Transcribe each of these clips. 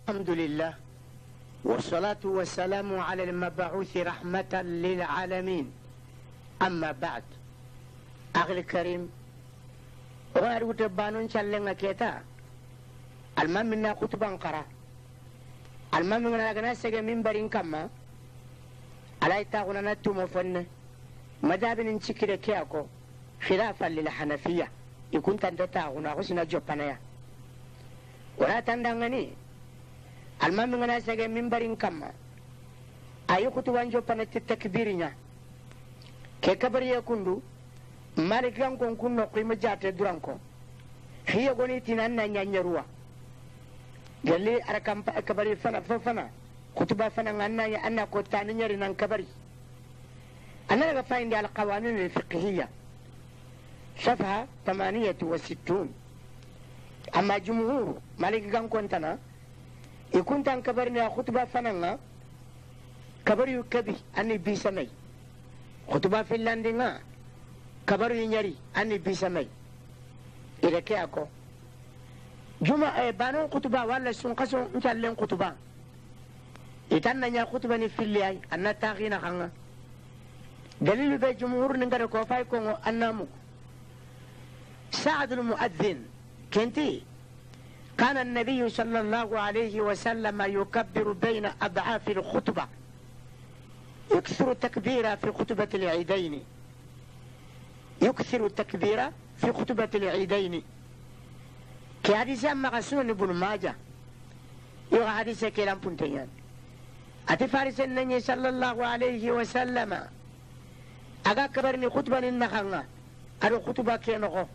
الحمد لله والصلاة والسلام على المبعوث رحمة للعالمين. أما بعد، أخي الكريم، وارو تبانون شالنا كيتا المام منا كتبان قرا المام منا ناس من برين كما على يتاغنا نتو مفن مذهب نشكر كياكو خلافا للحنفية يكون تنتاغنا غسنا جوبانيا ولا تندغني المام منا ناس من برين كما أيو كتبان جوبانة التكبيرنا كي كبر يكوندو مالك لانكم كنا قيمة جات درانكم هي غني تنانا نيانيروا قال لي أركام كبري فنا كتبا فنا عنا أنا كنت نيري نان كبري أنا رفعين على القوانين الفقهية صفحة 68. أما جمهور مالك لانكم تنا يكون تان كبرنا كتبا فنا كبري كبي أني بيسمي كتبا في اللاندينا kabaru nyari ani bisamai ila ke ako juma banon kutuba wala sun kaso ncallen kutuba itan nanya kutuba ni filliyai anna taghina khanga dalilu be jumhur ni ngare ko fay ko annamu سعد المؤذن كنتي كان النبي صلى الله عليه وسلم يكبر بين أضعاف الخطبة يكثر تكبيرا في خطبة العيدين يكثر التكبير في خطبة العيدين كحديث أما سنن ابن ماجه يوغا حديث كلام بنتيان أتفارس النبي صلى الله عليه وسلم أغا كبرني خطبة النخنة أرو خطبة كينغو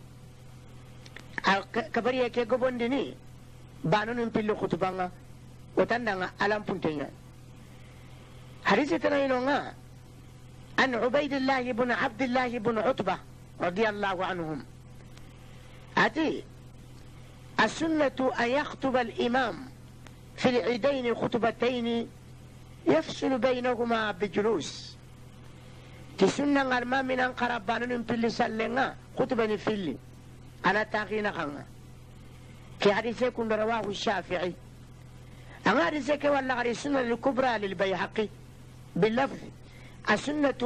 كبرية كي قبندني بانون نبيل خطبة وتندنا ألام بنتيان حديث تنينونا عن عبيد الله بن عبد الله بن عتبة رضي الله عنهم أتي السنة أن يخطب الإمام في العيدين خطبتين يفصل بينهما بجلوس تسنة الإمام من أنقربان في اللي سلنا خطبة في اللي أنا تاغينا خنا في حديث يكون رواه الشافعي أما حديث يكون السنة الكبرى للبيهقي باللفظ السنة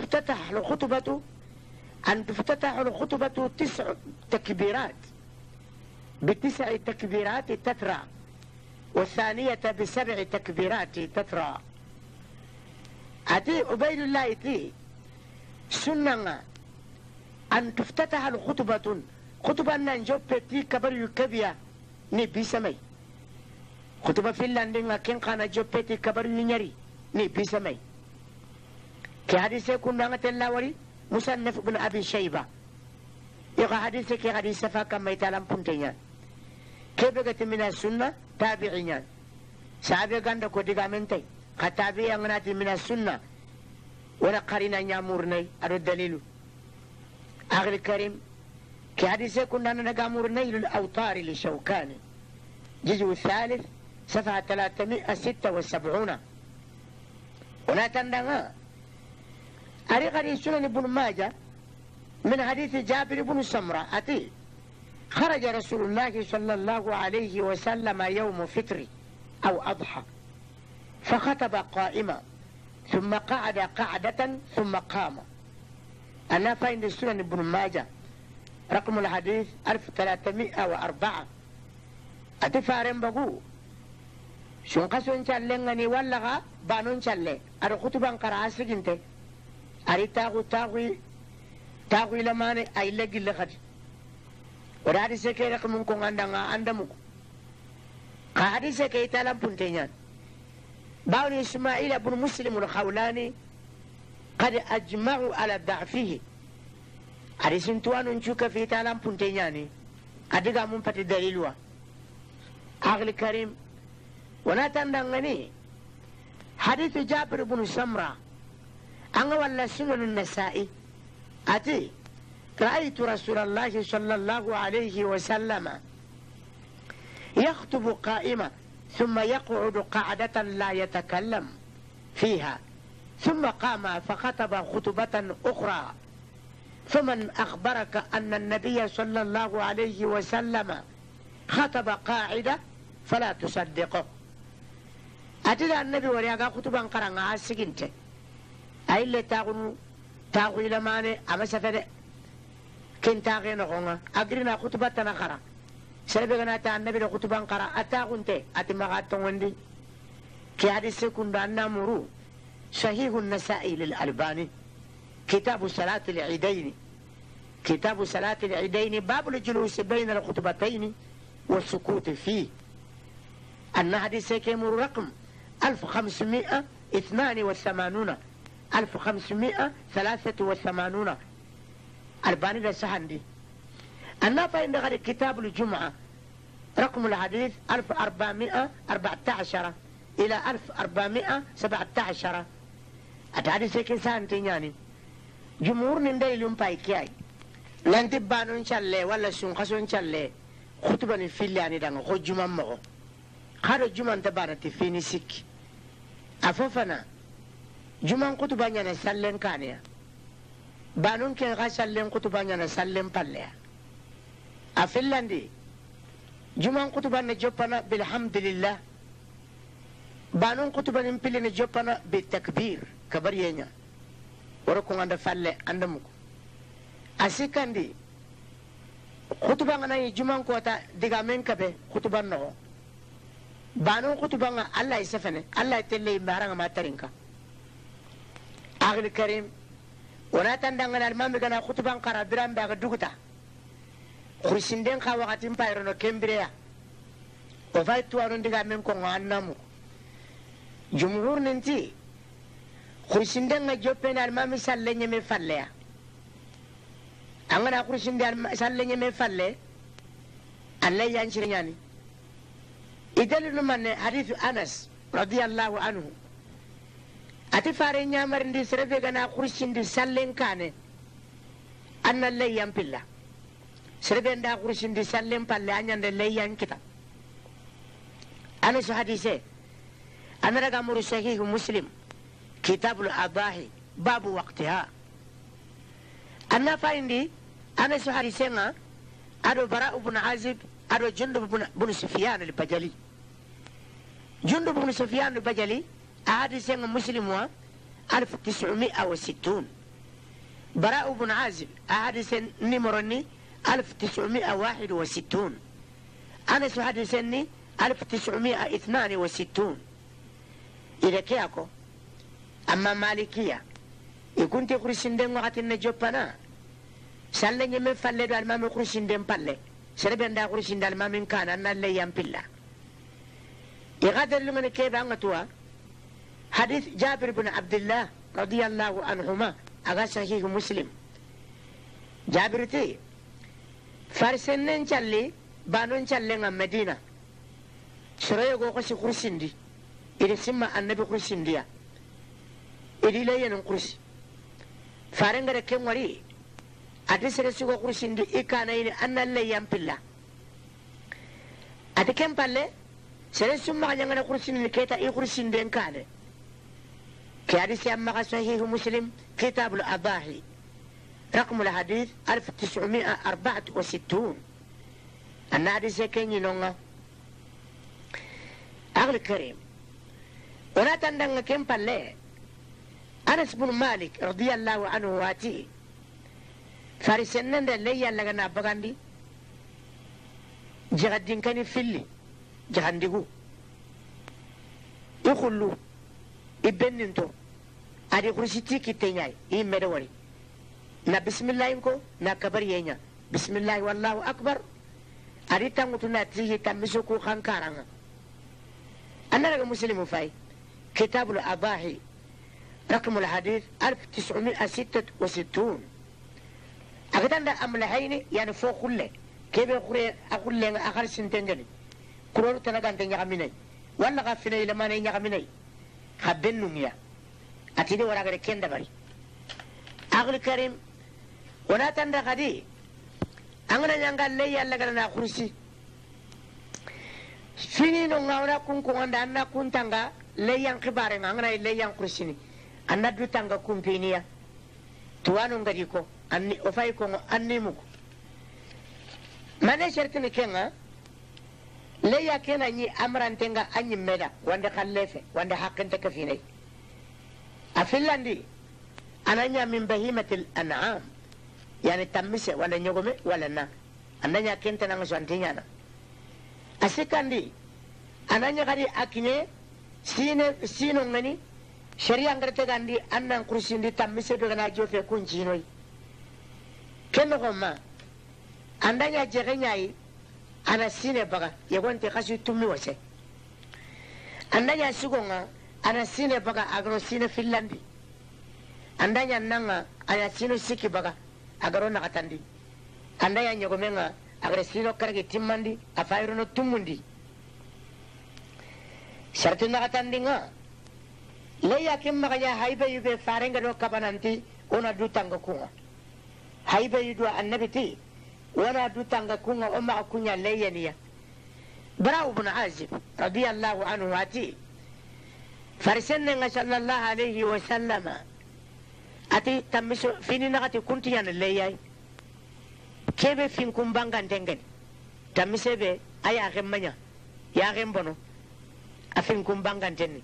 أن تفتتح الخطبة 9 تكبيرات ب9 تكبيرات تترى والثانية ب7 تكبيرات تترى أتي عبيد الله تي سنة أن تفتتح الخطبة خطبة ننجوب تي كبر يكبيا نبي سمي خطبة في اللندن كن كان جوب تي كبر ينيري نبي سمي كحديث كنا نتلاوري مصنف بن أبي شيبة يقع حديث كي حديث فاكا ميتالام بنتيان كيف قلت من السنة تابعين سابع قند كوديغا منتي كتابعي أغناتي من السنة ولا قرينا نيامورني أرو الدليل أخي الكريم كي حديث كنا نغامورني للأوطار لشوكاني جزء الثالث صفحة 376 ولا تندغا أريغني سنن ابن ماجه من حديث جابر بن سمرة أتي خرج رسول الله صلى الله عليه وسلم يوم فطر أو أضحى فخطب قائما ثم قعد قعدة ثم قام. أنا فإن سنن ابن ماجه رقم الحديث 1304 أتي فارم بقو شنقسون شالنغني واللغا بانون شالي أرو خطبان قرأسي جنتي أري تاغوي لماني أي لقي لغدي ورادي سكي رقم كون عندمو قادي سكي تالام بنتيان باوني إسماعيل بن مسلم الخولاني قد أجمعوا على ضعفه أري سنتوان نشوك في تالام بنتياني أدقى منفت دليلوا أغلي كريم ولا تندغني حديث جابر بن سمرة أنا ولا سنن النسائي أتي رأيت رسول الله صلى الله عليه وسلم يخطب قائما ثم يقعد قعدة لا يتكلم فيها ثم قام فخطب خطبة أخرى فمن أخبرك أن النبي صلى الله عليه وسلم خطب قاعدة فلا تصدقه atida annabi wari aga kutuban karanga asiginte ayille taagunu taagu ilamane ama safede ken taage no gonga agrina kutubatana kara serbe gana ta annabi do kutuban kara atagunte atimaga tongondi ki hadise kunda namuru صحيح النسائي للألباني كتاب صلاة العيدين كتاب صلاة العيدين باب الجلوس بين الخطبتين والسكوت فيه أن حديث كيمور رقم 1582 1583 ألباني لسهندي أن فإن غير كتاب الجمعة رقم الحديث 1414 إلى 1417 أتعدي سيكي سانتين يعني جمهور نندي لهم بايكياي لن تبانو إن شاء الله ولا سنقصو إن شاء الله خطبة نفيل يعني دانو خو جمع مغو خارو جمع تبانا تفيني سيك أفوفنا جمع خطبة نانا سلين كانيا بانون كي غا سلين خطبة نانا سلين بالله أفلان دي جمع خطبة نجوبنا بالحمد لله بانون خطبة نمبلي نجوبنا بالتكبير كبرينيا وركم عند فله عندمك أسيكاندي خطبة أنا يجمعن كوتا دعامين كبه خطبة نو بانون خطبة الله يسفنه الله يتلي بارعنا ما ترينكا أغلى كريم ولا تندعنا المام بكنا خطبة كرابيران بعدوكتا خريسندين خاواتين بايرونو كمبريا وفايتو أرون دعامين كونغان نامو جمهور ننتي خريسندين نجوبين المام سالني مفلّيا أنا خريسندين سالني مفلّي الله ينشرني إذا من حديث أنس رضي الله عنه أتفارين يامر ندي سربنا خريسندين سالين كانه أن الله ينبلا سربنا خريسندين سالين بالله أن الله ينكتا أنا حديثه أنا رقم صحيح مسلم كتاب الأضاحي باب وقتها أنا فايندي أنا سحري سنة أدو براء بن عازب أدو جندب بن سفيان البجلي جندب بن سفيان البجلي أحد سنة مسلم 1960 براء بن عازب أحد سنة نمرني 1961 أنا سحري سنة 1962 إذا كياكو أما مالكية يكون تخرسندن وقت النجوبنا سالني من فلد المام خرسندن بالله سربن دا خرسندن المام كان أن الله ينبلا يغادر لمن كيف أنتوا حديث جابر بن عبد الله رضي الله عنهما أغا صحيح مسلم جابر تي فارسنن شالي بانون شالي مدينة سرية غوغسي خرسندي إذا سمع النبي خرسنديا إذا لا ينقرس فارنغ ركيم وري أدرس رسول خرسندي إكانا إن أن الله ينبلا أتكلم بالله سرسول ما جانا خرسندي كيتا إخرسندي إنكانه كحديث أما صحيح مسلم كتاب الأضاحي رقم الحديث 1964 أن حديث كيني نونغا أغلى كريم ولا تندن كم بالله أنس بن مالك رضي الله عنه واتي فارسنن اللي يلغنا بغاندي جهدين كان فيلي جهندغو يخلو يبننتو ادي كرسيتي كيتنياي يمدوري نا بسم الله ينكو نا كبر ينيا بسم الله والله اكبر ادي تانغوتنا تيجي تامسوكو خانكارanga أنا رجل مسلم فاي كتاب الأضاحي رقم الحديث 1966 أقدر أمل هيني يعني فوق كله كيف أقول لك آخر سنتين جني كرور تناقان تنيا مني ولا غفنا إلى ما نيا مني خبرني يا أتيني ورا غير كندا بري أقول كريم ولا تندى غدي أنا نيانغال لي يلا كنا خرسي fini no ngawra kun ko anda anna kun tanga leyan khibare ngana leyan kursini anna du tanga kun piniya tuwanu ngari ko anni o fay ko anni mu mane shartini kenga le ya kena ni amran tenga anyi meda wanda khallefe wanda haqqin takafine afillandi ananya min bahimatil an'am yani tamise wala nyogome wala na ananya kenta nanga swantinya na asikandi ananya kadi akinye sino ngani sharia ngarete gandi annan kursindi tamise do gana jofe kunjinoi kenno gomma andanya jegenyai ana sine baga yegonte kasu tumi wase andanya sigonga ana sine baga agro sine finlandi andanya nanga ana sino siki baga agro nakatandi andanya nyogomenga agro sino karagi timmandi afayro no tumundi shartu nakatandi nga leya kimma ya haibe yube farenga do kabananti ona dutanga kunga haibe yudu annabiti ولا دوتانغا كونغا أما كونيا لينيا براو بن عازب رضي الله عنه واتي فرسلنا صلى الله عليه وسلم أتي تمسو فيني نغتي كنت يان اللياي كيف فينكم بانغان تنغن تمسو بي أي أغم منيا يا أغم بنو أفينكم بانغان تني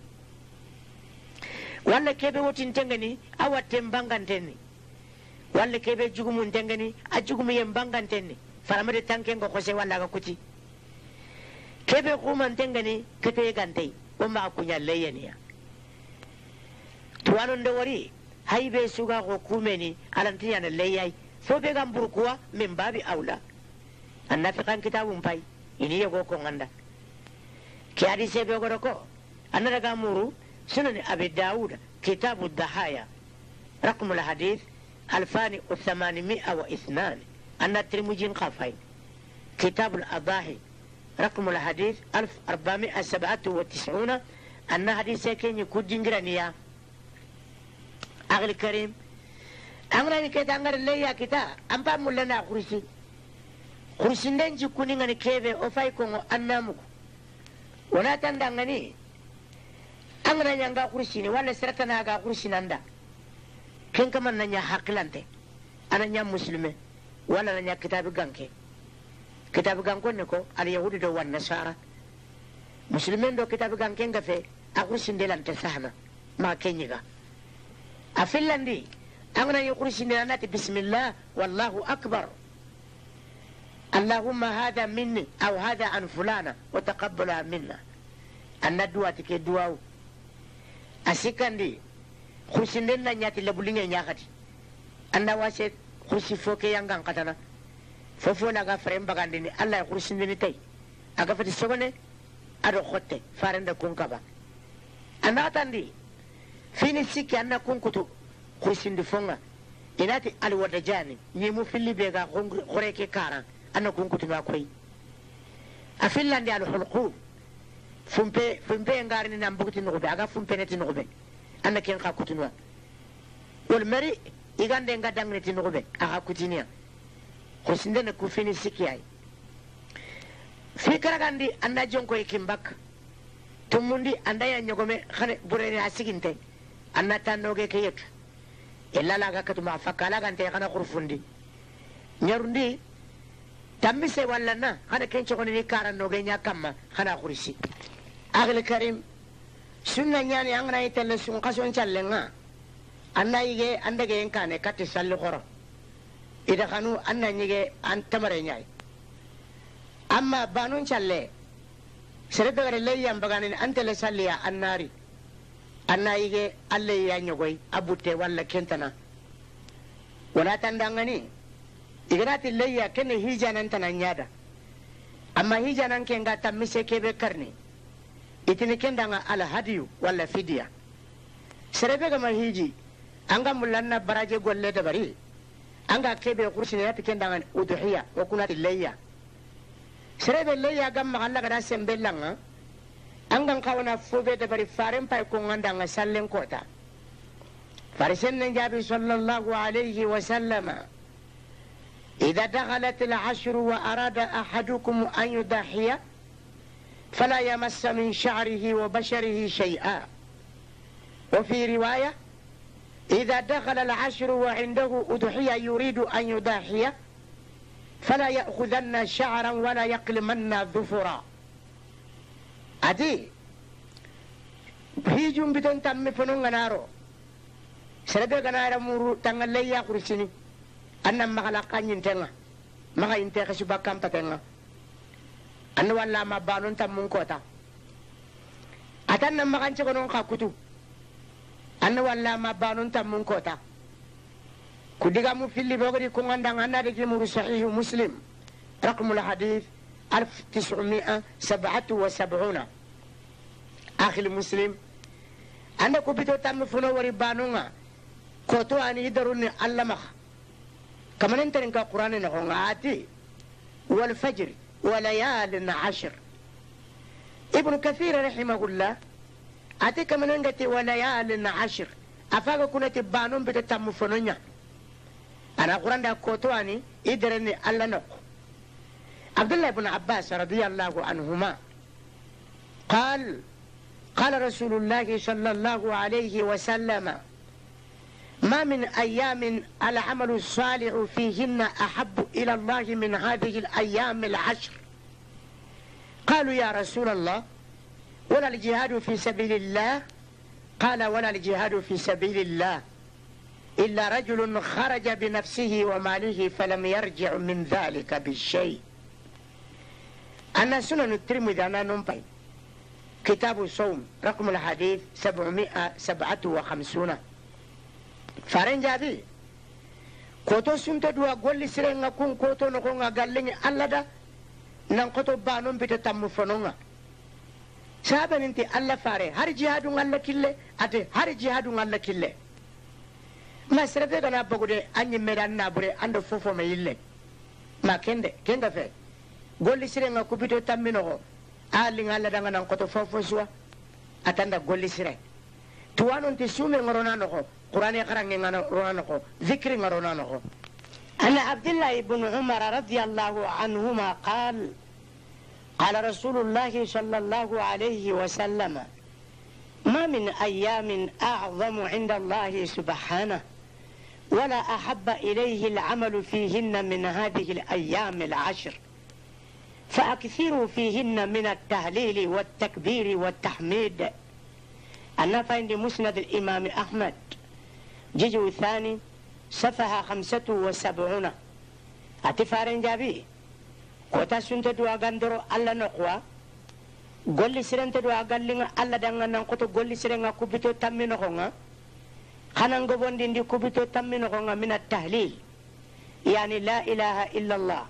ولا كيف وطن تنغني أو تم بانغان تني walla kebe jugumun tengani a jugumu yen bangantenni faramade tanken ko kose walla ga kuti kebe kuman tengani kete gantei o ma kunya leyeniya tuwanon de wari haybe suga ko kumeni alantiya na leyai fo be gam burkuwa min babi aula annafi kan kitabun pai ini yego ko nganda ki hadise be goro ko anara gamuru sunan abi daud kitabu dahaya رقم الحديث 2802 أن الترمذي قافين كتاب الأضاحي رقم الحديث 1497 أن حديث كين يكون جنجرانيا أغلى الكريم أغلى كتا أغلى اللي كتا أمبا مولنا خرسي ننجي كوني كيفي أفايكم أنامك ولا تندغني أغلى ينغا خرسيني ولا سرتنا أغا خرسي نندا ken kama nanya hakilante ananya muslime wala nanya kitabu ganke ne ko al yahudi do wan nasara muslimen do kitabu ganke ngafe akursin delante sahna ma kenyiga afillandi angana yukursin delante bismillah wallahu akbar اللهم هذا مني او هذا عن فلانة وتقبلها منا ان دواتك دواو اسكندي khursinden na nyati labulinge nyakati anda wase khursi foke yangan katana fofo na ga frem bagandini Allah khursinden tay aga fati sogone ado khotte farenda kunkaba anda tandi fini sikki anna kunkutu khursindi fonga inati alwada jani yimu filli be ga khoreke kara anna kunkutu ma koy afillandi al hulqu fumpe ngari ni nambuti no be aga fumpe neti no be anna ken ka kutunwa wal mari igande ngadangni tinugube aha kutinia khusinde na kufini sikiyai fikara gandi anna jonko ikimbak tumundi anda ya nyogome khane bureni hasiginte anna tanoge kayek illa la ga katuma fakala gante kana khurfundi nyarundi tamise walla na khane ken chokoni ni karanoge nyakamma khana khurisi agle karim sunna nyani angana itelle sun kason challenga anna yige andage enkane katti salli khoro ida khanu anna nyige an tamare nyai amma banun challe sere dagare leyam bagani antele salliya annari anna yige alle ya nyogoy abute walla kentana wala tandangani igrati leya ken hijanan tananyada amma hijanan kenga tamise kebe karni itini kendanga ala hadiyu wala fidia serebe gama hiji anga mulanna baraje golle da bari anga kebe kursine yati kendanga udhiya wa kunati leya serebe leya gamma alla gada sembellanga anga kawana fube da bari faren pay ko ngandanga sallen kota farisen nabi sallallahu alayhi wa sallama إذا دخلت العشر وأراد أحدكم أن يضحي فلا يمس من شعره وبشره شيئا وفي رواية إذا دخل العشر وعنده أضحية يريد أن يضحي فلا يأخذن شعرا ولا يقلمن ظفرا ati hijum biton tammi fonon ganaro serebe ganara muru tangalle ya kursini annam magala kanyin tenga maga inte khasuba kampatenga anna walla ma banon tammun kota atanna maganche konon kakutu anna walla ma banon tammun kota kudiga mu filli bogri ko ngandang anna de muru sahih muslim رقم الحديث 1977 أخي المسلم أنا كبيتو تام فنو وربانونا كوتو أني يدروني علمخ كمان انت نكا قرآن نخون آتي والفجر وليال عشر ابن كثير رحمه الله آتي كمان انت وليال عشر أفاق كنا تبانون بيتو تام فنونا أنا قرآن دا كوتو أني يدروني علمخ عبد الله بن عباس رضي الله عنهما قال رسول الله صلى الله عليه وسلم ما من أيام العمل الصالح فيهن أحب إلى الله من هذه الأيام العشر قالوا يا رسول الله ولا الجهاد في سبيل الله قال ولا الجهاد في سبيل الله إلا رجل خرج بنفسه وماله فلم يرجع من ذلك بالشيء أنا سنن الترمذي أنا نمبي كتاب الصوم رقم الحديث 757 فارن جابي كوتو سنت دوا قول سرنا كون كوتو نكون قالني الله دا نان كوتو بانون بتتم فنونا سابن انت الله فاري هر جهاد الله كله أتي هر جهاد الله كله ما سرته كنا بقول أني ميران نابره عند فوفو ميله ما كنده في golli sire nga kupito tammino ali ngalla danga nan koto fofo suwa atanda golli sire tuwanon ti sume ngorona no ko qur'ani qarange ngana rona no ko zikri ngorona no ko ana abdullah ibn umar radiyallahu anhuma قال رسول الله صلى الله عليه وسلم ما من أيام أعظم عند الله سبحانه ولا أحب إليه العمل فيهن من هذه الأيام العشر فأكثروا فيهن من التهليل والتكبير والتحميد. أنا فإن مسند الإمام أحمد جزء الثاني صفحة 75 أتفارن جابي كوتا سنت دوا غندرو ألا نقوى قولي سرنت دوا غالينا ألا دنغنا كوتو قولي سرنغا كوبيتو تامينو خونغا خانان غبون دي كوبيتو تامينو خونغا من التهليل يعني لا إله إلا الله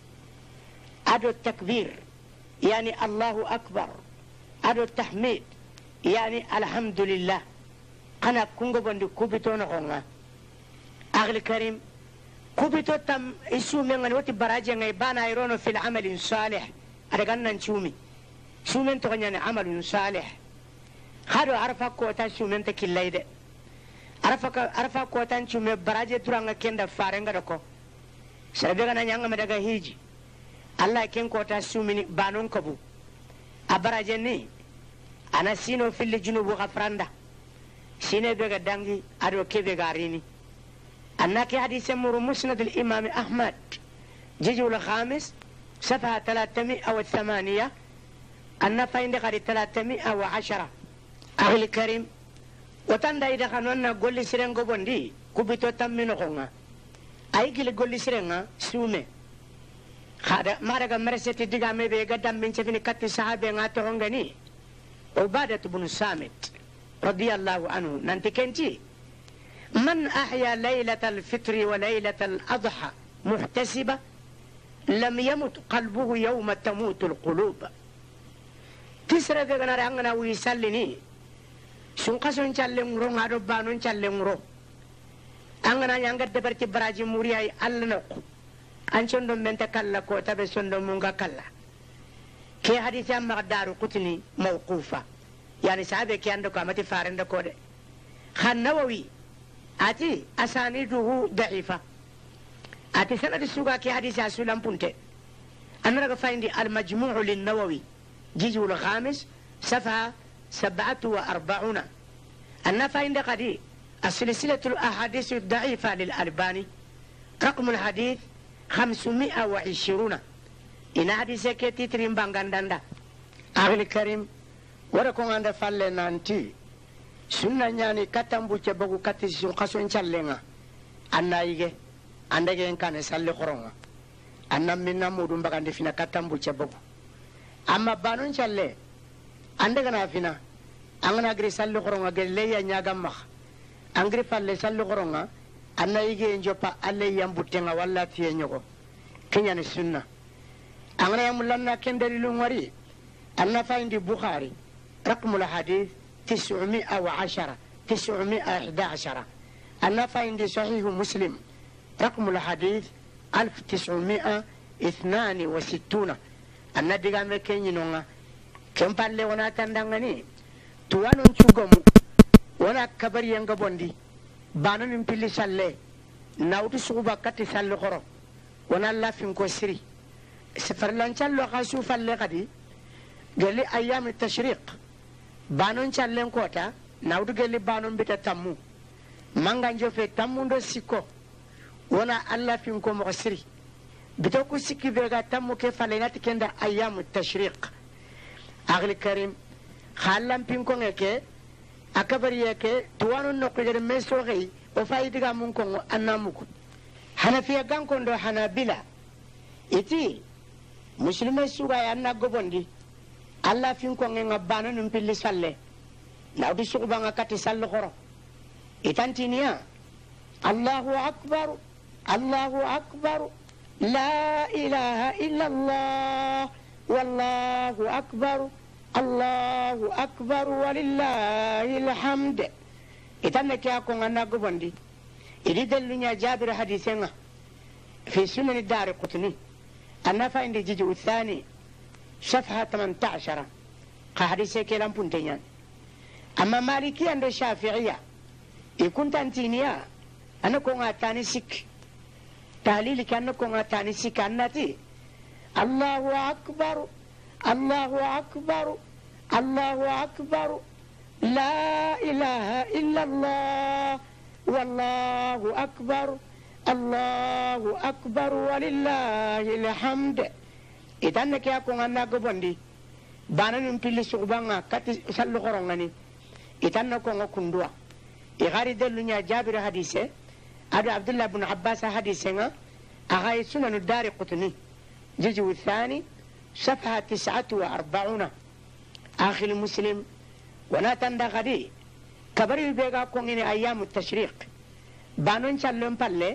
أدو التكبير يعني الله أكبر أدو التحميد يعني الحمد لله قنا كونغو بندو كوبيتو نخونغا أغلى كريم كوبيتو تم إسومي نغنوتي براجة غيبانا يرونو في العمل صالح أدغانا نشومي سومين تغنيان عمل صالح خادو عرفا كوتا سومين تكيلايدة عرفا كوتا نشومي براجة ترانغا كندا فارنغا دكو سربيغانا نيانغا مدغا هيجي Allah ken kota sumini banon kabu abaraje ni ana sino fili junubu gafranda sine bega dangi ado kebe garini anna ki hadith muru musnad al-imam ahmad jiju al-khamis صفحة 308 anna fainde qadi 310 أخي الكريم وتندا إذا خانونا قولي سرنغو بندي كوبيتو تامينو خونغا أي كيلي قولي سرنغا سومي خادا مارغا مرسيتي ديغامي بيغا دامبين سفيني كاتي صحابي غاتو هونغاني عبادة بن الصامت رضي الله عنه نانتي كنتي من أحيا ليلة الفطر وليلة الأضحى محتسبة لم يمت قلبه يوم تموت القلوب تسرى بيغنا رانغنا ويسالني سنقصن چالمرو غادو بانون چالمرو أنغنا يانغا دبرتي براجي مورياي ألنقو أنشون دم من تكلا كوتا بسون دم مونغا كلا كي حديث أما دار قتني موقوفة يعني صحابة كي عندك أمتي فارن دكودة خان نووي أتي أسانيده ضعيفة أتي سنة السوغا كي حديث أسولام بنت أنا رغا فايندي المجموع للنووي جزء الخامس صفحة 47 أنا فايندي قدي السلسلة الأحاديث الضعيفة للألباني رقم الحديث 520 إن حديث كتير بانغانداندا أغلى الكريم وركون عند فالي نانتي سنة نياني كتنبو تبغو كتي سنقصون شالينا أنا يجي عندك إن كان يسالي خرونا أنا منا مودون بغاندي فينا كتنبو تبغو أما بانون شالي عندك أنا فينا أنا أجري سالي خرونا جللي ينياغم مخ أجري فالي سالي خرونا أنا يجي إنجوبا ألي يمبوتينا ولا تينيوكو كنيان السنة أنا يملنا كندري لونوري أنا فايندي بخاري رقم الحديث 911 أنا فايندي صحيح مسلم رقم الحديث 1962 أنا ديغام كيني نونغا كم بالي ونا تندغني توانون تشوغومو ونا كبر ينغا بوندي بانو نمبيلي سالي ناوتو سوبا كاتي سالي خورو ونا لا فينكو سري سفر لانشال لو خاسو فالي غدي قال لي ايام التشريق بانون شالين كوتا ناوتو قال لي بانون بيتا تامو مانغانجو في تامو ندو سيكو ونا الله فينكو مغسري بتوكو سيكي بيغا تامو كيف فالينات كندا ايام التشريق اغلي كريم خالام فينكو نكي أكبر يكي توانو نقدر مسوغي وفايدغا منكم أنامكم حنفيا كان كندو حنابلة إتي مسلمي سوغا أنا غبوندي الله فينكم نغبانا نمبلي سالي ناودي سوغبا نكاتي سالي خورو إتانتينيا الله أكبر الله أكبر لا إله إلا الله والله أكبر الله أكبر ولله الحمد إتنا كي أكون أنا قبندي إذا دلني جابر حديثنا في سنن الدار قطني أنا فاين الجزء الثاني صفحة 18 كحديث كلام بنتيان أما مالكي عند الشافعية يكون تنتينيا أنا كون أتاني سك تهليل كأنه كون أتاني سك أنتي الله أكبر الله أكبر الله أكبر لا إله إلا الله والله أكبر الله أكبر ولله الحمد إذا أنك يكون أنا قبندي بانا نمبلي سوبانا كاتي سالو خرونغاني إذا أنك كندوا إغاري دلنيا جابر حديثة أبي عبد الله بن عباس حديثنا أغاي سنن الدار قطني جزء الثاني صفحة 49 آخر مسلم ولا تندغدي كبر البيغا كونين أيام التشريق بانون شالون بالله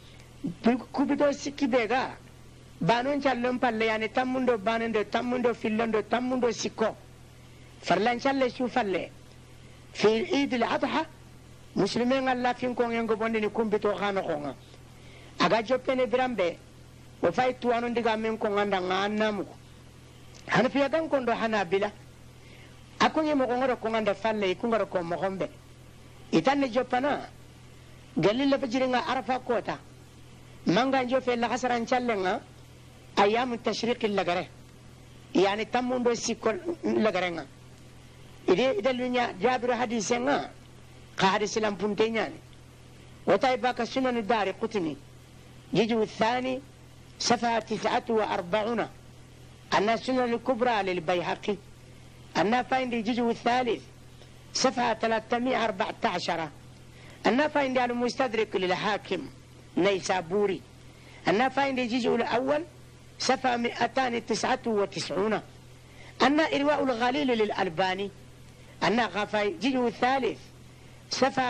كوبيدو سيكي بيغا بانون شالون بالله يعني تاموندو بانندو تاموندو فيلندو تاموندو سيكو فرلان شالله شو فالله في عيد الأضحى مسلمين الله فين كونين غبوندي كومبيتو خانو خونغا أغا جوبيني برامبي وفايتو أنون ديغا من كونغاندا نامو حنفيا كان كوندو حنابلة أكون يمغونغرو كونغاندا فالي كونغرو كون مغombe إتاني جوبانا قال لي بجرينا عرفا كوتا مانغا نجو في الحسران شالنا أيام التشريق اللغره يعني تموندو سيكول لغرنا إذا لنيا جابر حديثنا قاعد سلام بنتينياني وطيباك سنن الدار قطني جيجو الثاني صفحة 49 أن السنن الكبرى للبيهقي أن فاين الجزء الثالث صفحة 314 أن فاين المستدرك للحاكم نيسابوري أن فاين الجزء الأول صفحة 299 أن إرواء الغليل للألباني أن غفاي الجزء الثالث صفحة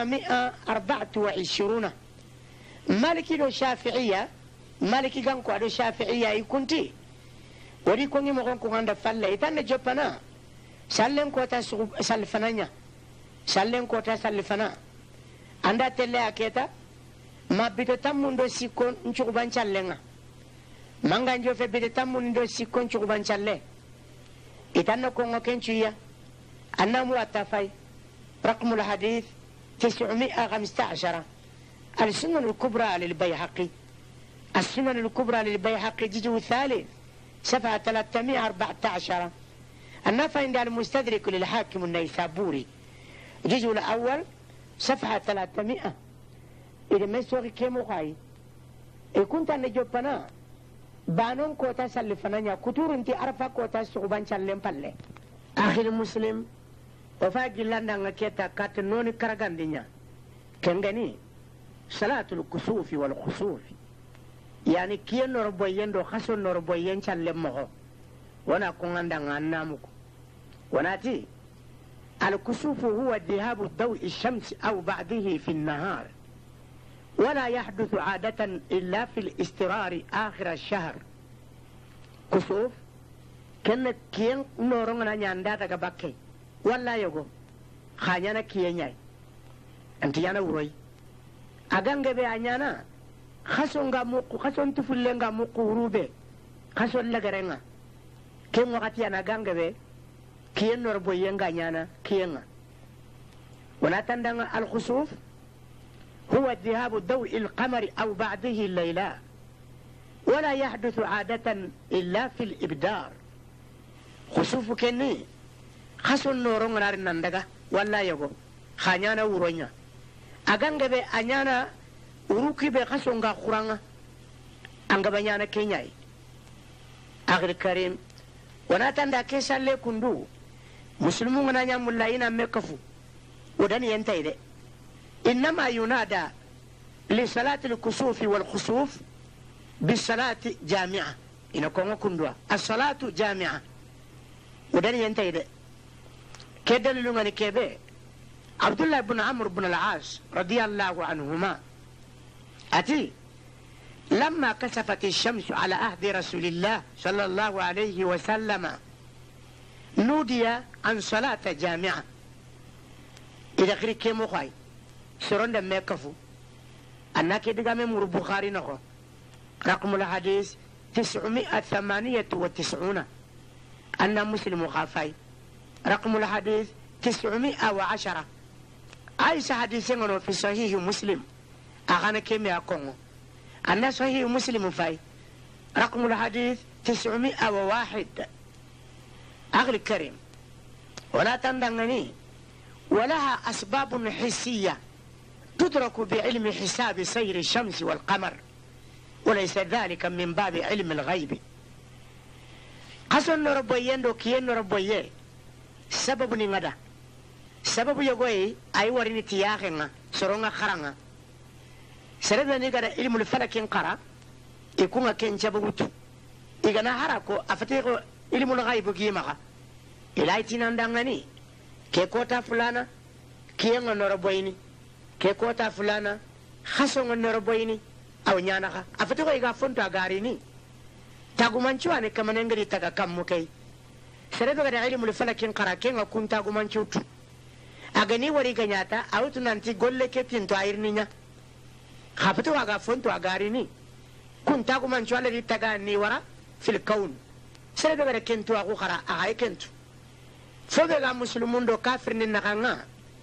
124 مالكي لو شافعية مالكي كانكو على شافعية يكونتي وري كوني مغون كون عند فله إتان جبنا سلم كوتا سلفنانيا سلم كوتا سلفنا عند تلا كيتا ما بيتام مندو سيكون نشوفان سلنا مانغانجو في بيتام مندو سيكون نشوفان سلة إتان كون كنشيا أنا مواتفاي رقم الحديث 915 السنن الكبرى للبيهقي السنن الكبرى للبيهقي جزء الثالث صفحة 314 النفع عند المستدرك للحاكم النيسابوري الجزء الأول صفحة 300 إذا ما سوغي كيمو خاي كنت أنا جوبنا بانون كوتا سلفنا كتور انتي عرفا كوتا سعبان سلم بالله آخر المسلم وفاجي لنا كيتا كاتنوني كرغاندينيا كنغني صلاة الكسوف والخسوف يعني كي نوربوين دو خسو نوربوين شالمو وانا كونغاندا نامكو وناتي الكسوف هو ذهاب ضوء الشمس أو بعده في النهار ولا يحدث عادة إلا في الاسترار آخر الشهر كسوف كنت كين نورنا نياندا تكبكي ولا يغو خانيانا كينياي انت يانا وروي أغانغ بي أنيانا خسونغا موكو خسون تفلنغا موكو وروبي خسون لغرنغا كين وقتي أنا أغانغ بي كين نوربوين غانيانا كينا ولا تندن الخسوف هو ذهاب ضوء القمر أو بعده الليلة ولا يحدث عادة إلا في الإبدار خسوف كني خسو نورون نار نندغا ولا يغو خانيانا ورونيا أغانغ بي أنيانا وروكي بي خسونغا خورانغا أنغا بنيانا كينياي أخي الكريم ولا تندى كيسا لكندو مسلمون نانيا ملاينا مكفو ودن ينتهي إنما ينادى لصلاة الكسوف والخسوف بالصلاة جامعة إن كونغ كندوا الصلاة جامعة ودن ينتهي كده لنغني كيبه عبد الله بن عمرو بن العاص رضي الله عنهما أتي لما كسفت الشمس على عهد رسول الله صلى الله عليه وسلم نودي عن صلاة جامعة إذا خري كيمو خاي سرون دم ميكفو أنا كده من البخاري نخو رقم الحديث 998 أن مسلم خافاي رقم الحديث 910 عايشة حديثين في صحيح مسلم أغانا كيمي أكونغو أن صحيح مسلم فاي رقم الحديث 901 أغلى الكريم ولا تندغني ولها أسباب حسية تدرك بعلم حساب سير الشمس والقمر وليس ذلك من باب علم الغيب قصن ربوين دو كين ربوين سبب نغدا سبب يغوي أي وريني تياغنا سرونغا خرانغا سرنا نغدا علم الفلك انقرا يكون كين جبوتو إغنا هراكو أفتيغو علم الغيب كيمغا إلهي تنندغني كيكوتا فلانا كيغا نربويني كيكوتا فلانا خسونغا نربويني أو نيانغا أفتيغو إغا فونتو أغاريني تاغو منشواني كمانengri تاغا كمو كي سرنا نغدا علم الفلك انقرا كيغا كون تاغو منشوتو أغني وري غنياتا أوتو نانتي غولي كتين تو أيرنينيا خافتو أغا فونتو أغاريني كون تاغو منشوالي تاغا نيورا في الكون سرنا نغدا كنتو أغو خرا أغاي كنتو فبغا مسلمون دو كافر ننغانا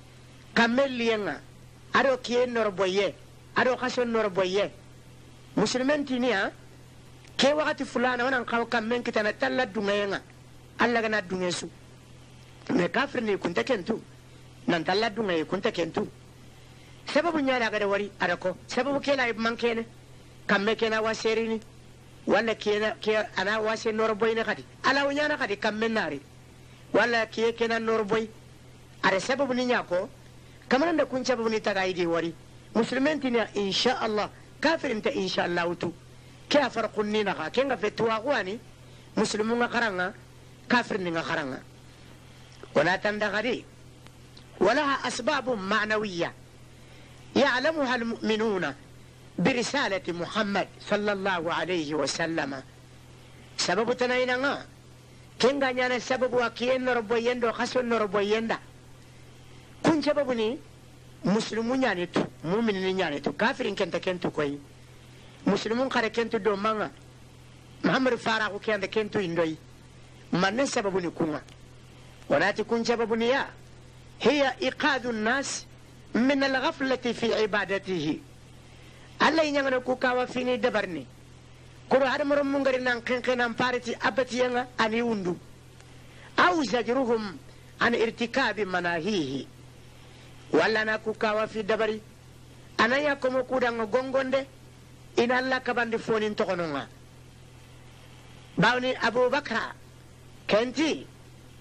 كملينا أدو كي نوربويه أدو خسن نوربويه مسلمين تينيا كي وقت فلانا ونان قاو كمين كتانا تلا دونغينا ألا غنا دونغيسو مي كافر ني كنت كنتو نان تلا دونغي كنت كنتو سبب نيالا غدا وري أدكو سبب كيلا يبمان كينا كمي كينا واسيريني ولا كي أنا واسي نوربويني خدي ألا ونيانا خدي كمين ناري wala kiye kenan norboy are sababu ni nyako kamar da kun sababu ni tagaidi wari muslimin tinya insha Allah kafirin ta insha Allah wutu kya farqun ni naka kenga fetwa gwani muslimun ga karanga kafirin ga karanga wala tandagari ولها أسباب معنوية يعلمها المؤمنون برسالة محمد صلى الله عليه وسلم سبب تنيننا كنغا نانا سبب وكيين نربوين دو خسون نربوين دا كون سببني مسلمون يانيتو مؤمنين يانيتو كافرين كنت كنتو كوي مسلمون قرى كنتو دو مانا محمد فاراغو كنت كنتو اندوي من سببني كونا وناتي كون سببني يا هي إيقاظ الناس من الغفلة في عبادته الله ينغنى كوكاوا فيني دبرني كرو هذا مرم منغري نان فارتي أبتيانا أن يوندو أو زجرهم عن ارتكاب مناهيه ولا نكوكاوا في دبري أنا يكم كودا غونغوندي إن الله كباندي فونين تقنونا باوني أبو بكر كنتي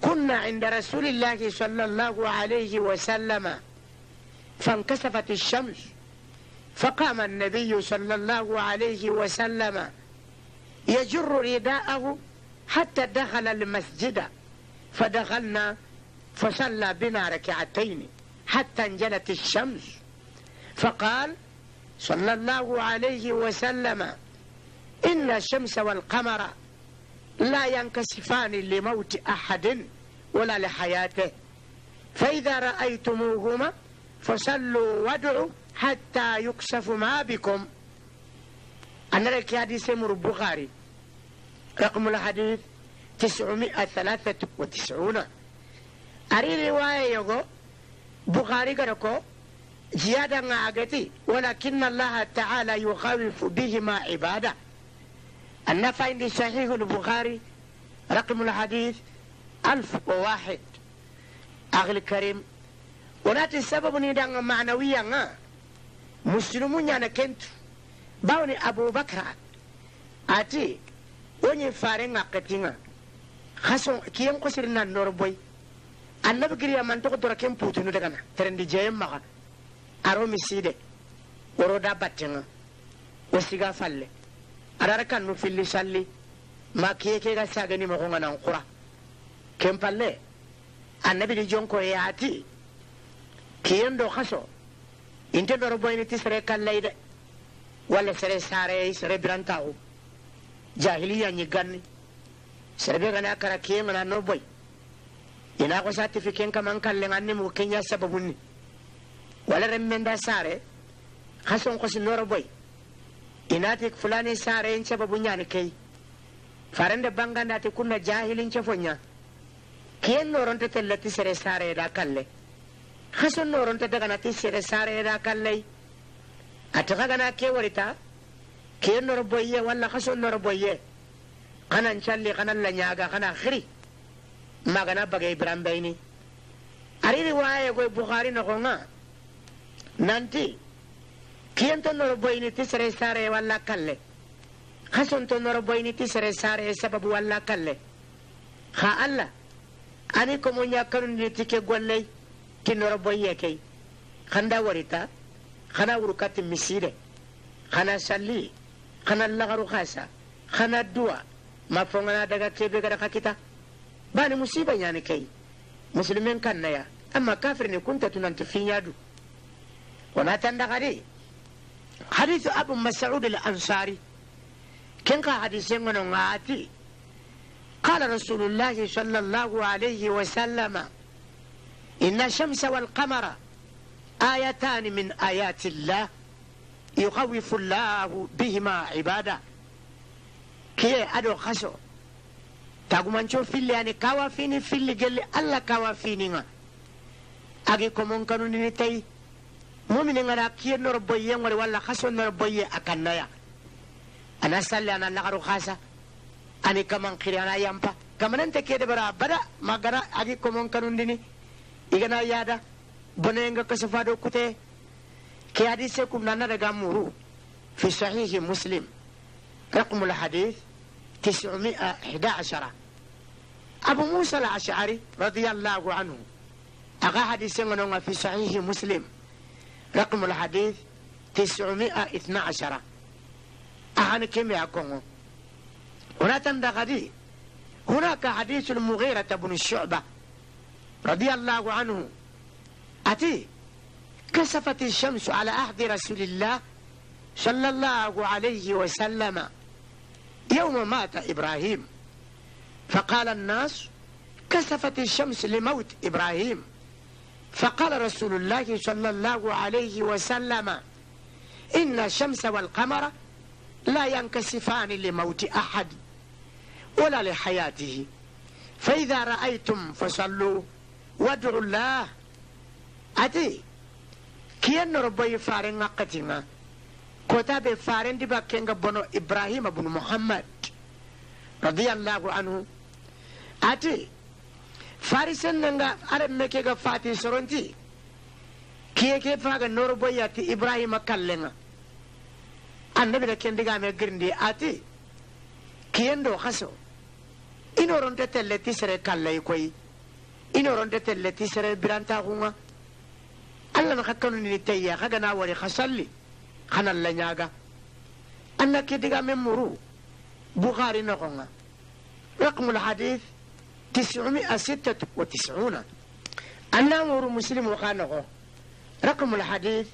كنا عند رسول الله صلى الله عليه وسلم فانكسفت الشمس فقام النبي صلى الله عليه وسلم يجر رداءه حتى دخل المسجد فدخلنا فصلى بنا ركعتين حتى انجلت الشمس فقال صلى الله عليه وسلم إن الشمس والقمر لا ينكسفان لموت أحد ولا لحياته فإذا رأيتموهما فصلوا وادعوا حتى يكسف ما بكم. أنا لك حديث مر البخاري رقم الحديث 993. أري رواية يقول بخاري كركو زيادة ناقتي ولكن الله تعالى يخوف بهما عباده. أنا فاين صحيح البخاري رقم الحديث 1001. أخي الكريم وناتي السبب ندان معنويا مسلمون أنا كنت باوني أبو بكر أتي وني فارن أقتينا خاصو كيان قصرنا نوربوي أنا بكري أمان تقدر كم بوتنو دكانا ترندي جايم مغا أرومي سيدة ورودا باتنا وسيغا فالي أداركان نفيلي سالي ما كيكيغا ساغني مغوغا نانقرا كم بالي النبي دي جونكو ياتي كيان دو خاصو انت نوربوي نتي سري كاللايدة ولا سري ساري سري برانتاو جاهلية نيغاني سربي غنا كرا كيان غنا نوربوي ina ko certificate kaman kalle nganni mu kenya sababunni wala remenda sare hason ko sinoro boy inati fulani sare en sababunya ni kay farande banganda te kunna jahilin cefonya kien noronte tellati sere sare da kalle hason noronte daga nati sere sare da kalle ataka gana ke warita kien noro boye wala hason noro boye kana challi kana la nyaga kana khiri magana bagay Ibrahim bayni ari riwaya go Bukhari na ko nga nanti kiento noro boyni tisere sare wala kalle hason to noro boyni tisere sare sababu wala kalle ha Allah ani ko mo nyakanu ni tike golle ki noro boye kay khanda warita khana urukati misire khana salli khana lagaru khasa khana dua ma fongana daga kebe gara kita bani musiba yani kai muslimin kan naya amma kafir ne kunta tunanta fin yadu wana tanda gari hadithu abu mas'ud al-ansari kin ka hadisin wannan ngati qala rasulullah sallallahu alayhi wa sallama inna shamsa wal qamara ayatan min ayati allah yukhawifu allah bihima ibada kiye ado khaso tagumancho fili yani kawa fini fili gelle alla kawa fini nga agi komon kanu ni tay mu'mini ngara kiyen nor boye ngore wala khaso nor boye akanaya ana salli ana lagaru khasa ani kaman khirana yampa kamanante kede bara bada magara agi komon kanu ndini igana yada bonenga kasafado kute ki hadise kum nana daga muru fi sahih muslim رقم الحديث 911. أبو موسى الأشعري رضي الله عنه أغا حديثنا في صحيح مسلم رقم الحديث 912. أهان كم يكون هنا تندغدي هناك حديث المغيرة بن الشعبة رضي الله عنه أتي كسفت الشمس على عهد رسول الله صلى الله عليه وسلم يوم مات إبراهيم فقال الناس كسفت الشمس لموت إبراهيم فقال رسول الله صلى الله عليه وسلم إن الشمس والقمر لا ينكسفان لموت أحد ولا لحياته فإذا رأيتم فصلوا وادعوا الله أتي كين ربي فارن قتنا كتاب فارن دي باكينغ بنو إبراهيم بن محمد رضي الله عنه أتي فارسن نغا أرمكيغا فاتي سرونتي كيكي فاغا نوربوياتي إبراهيم كاللنا النبي لكن ديغا مغرندي أتي كيندو خسو إنو رونتي تلتي سري كاللي كوي إنو رندت التي سر برانتا هما ألا نخكنو نتيا خغنا وري خصلي خنا اللنياغا أنا كدغا ممرو بخاري نقونا رقم الحديث 996 أنا مر مسلم وخانقو رقم الحديث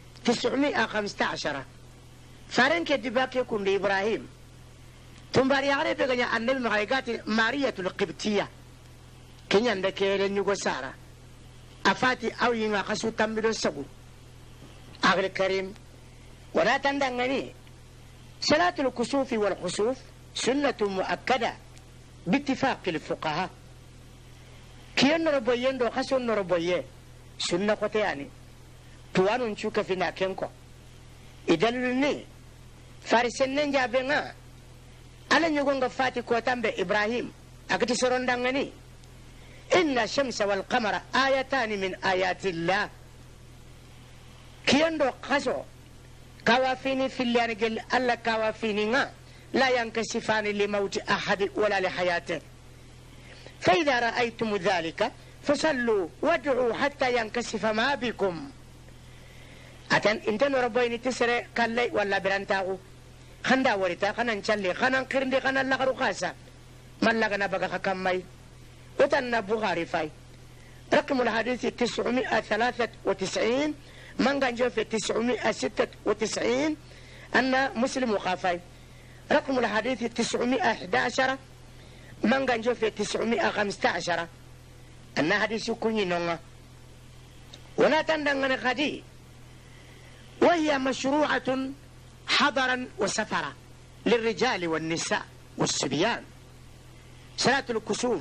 915 فارنك دباك يكون لإبراهيم تنباري عربي غنيا النبي مغايقات مارية القبطية كنيا عندك لنيوغو سارة أفاتي أو ينغا خسو تنبيلو سبو أغلى الكريم ولا تندغني صلاة الكسوف والخسوف سنة مؤكدة باتفاق الفقهاء كيان نربوين دو خسو نربوين سنة قطياني توانو نشوك في ناكينكو إدلني فارسنن جابنا ألا نيغونغ فاتي كوتان بإبراهيم أكتي سرندغني إن الشمس والقمر آيتان من آيات الله كيان دو خسو كوافيني في اللي رجل الله كوافيني لا ينكشفان لموت أحد ولا لحياته فإذا رأيتم ذلك فصلوا وادعوا حتى ينكشف ما بكم أتن إنتن ربويني تسرى كالي ولا برانتاغو خندا وريتا خنا نشلي خنا نقرندي خنا لغرو خاسا من لغنا بقى كمي وتن بخاري فاي رقم الحديث 993 من كان في 996 أن مسلم وخافي رقم الحديث 911 من كان في 915 أن حديث كوني نونا ولا تندن خدي وهي مشروعة حضرا وسفرا للرجال والنساء والصبيان صلاة الكسوف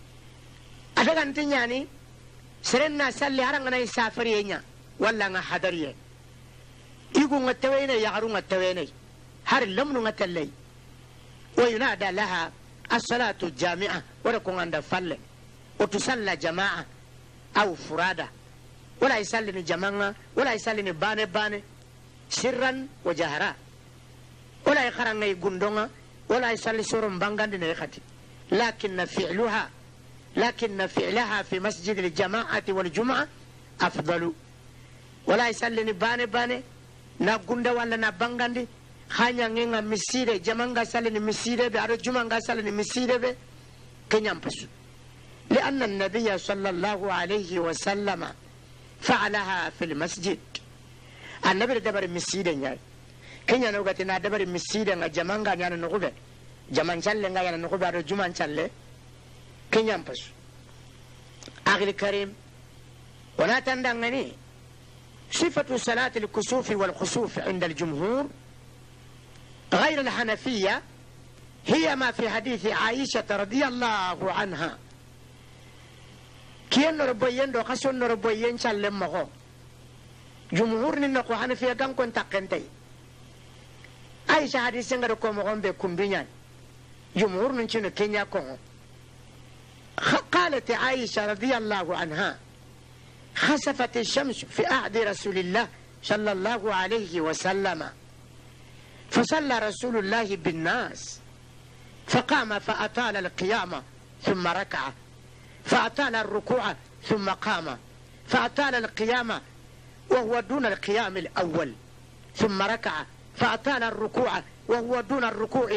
أدغن تنياني سرنا سلي هرغنا يسافرين ولا nga hadariye igu ngatawene yaru ngatawene har lamnu ngatallay وينادى لها الصلاة الجامعة ولكن عند فل وتصلى جماعة أو فرادة ولا يسلني جماعة ولا يسلني باني سرا وجهرا ولا يقرن يقندونا ولا يسلي سورم بانغاندنا يختي لكن فعلها في مسجد الجماعة والجمعة أفضل ولا يسلني باني na gunda wala na bangandi khanya ngenga misire jamanga salini misire be aro jumanga salini misire be kenyam pasu لأن النبي صلى الله عليه وسلم فعلها في المسجد النبي دبر مسيدة نيا كنيا نوغتنا دبر مسيدة جمانغا نيا نغوبة جمان شالة نيا نغوبة aro juman شالة kenyam pasu أخي الكريم ولا تندغني صفة صلاة الكسوف والخسوف عند الجمهور غير الحنفية هي ما في حديث عائشة رضي الله عنها كين ربيين دو خسون ربيين سلم مغو جمهور ننقو حنفية كان كنت تقنتي عائشة حديث نغرقو مغون بكم بنيان جمهور ننشن كينيا كون قالت عائشة رضي الله عنها خسفت الشمس في عهد رسول الله صلى الله عليه وسلم فصلى رسول الله بالناس فقام فأطال القيام ثم ركع فأطال الركوع ثم قام فأطال القيام وهو دون القيام الأول ثم ركع فأطال الركوع وهو دون الركوع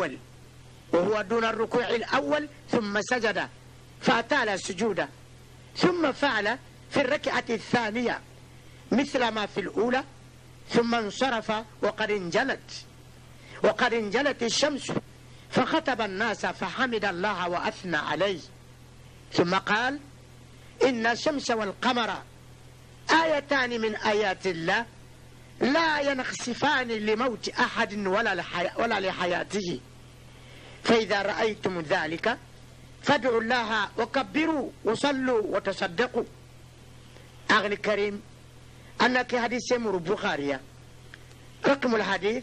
الأول ثم سجد فأطال السجود ثم فعل في الركعة الثانية مثل ما في الأولى ثم انصرف وقد انجلت الشمس فخطب الناس فحمد الله وأثنى عليه ثم قال إن الشمس والقمر آيتان من آيات الله لا ينخسفان لموت أحد ولا لحياته فإذا رأيتم ذلك فادعوا الله وكبروا وصلوا وتصدقوا أغلى الكريم أنك حديث سمر البخاري رقم الحديث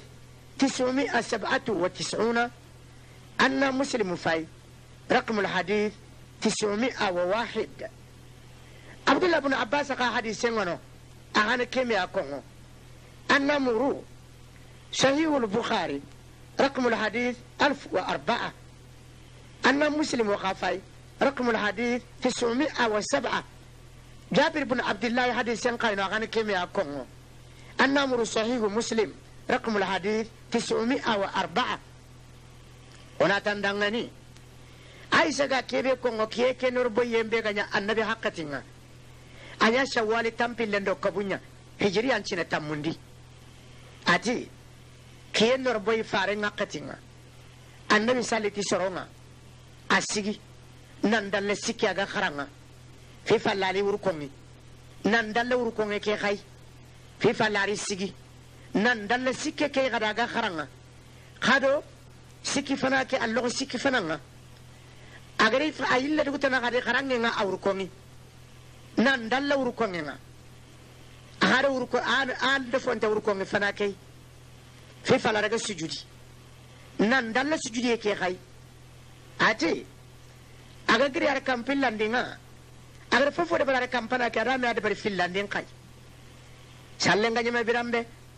997 أن مسلم فاي رقم الحديث 901 عبد الله بن عباس قال حديث سمر أغاني كم يكون أن مرو صحيح البخاري رقم الحديث 1004 أن مسلم وقافي رقم الحديث 907. جابر بن عبد الله حديث قال عن كيمياء كونغو. النمر صحيح مسلم رقم الحديث 904. وناتندغني عائشة كيبي كونغو كيكي نربو يمبغانيا النبي حقتنا أنيا شوالي تامبي لندو كبونيا هجري أنشينا تاموندي أتي كي نربو يفارن حقتنا النبي سالتي سرونا أسيجي نندل سيكي أغا خرانا في فلالي وركوني نندل وركوني كي خاي في فلالي سيجي نندل سيكي كي غدا خرانا خادو سيكي فنا كي اللغة سيكي فنا أغري فأيل لدو تنغادي خرانا أوركوني نندل وركوني هذا وركو آن دفون توركوني فنا كي في فلالي سجودي نندل سجودي كي خاي أتي agar kiri ada kampilan dinga agar fofo de bara kampana ke rame ada bari finlandin kai sallenga nyama birambe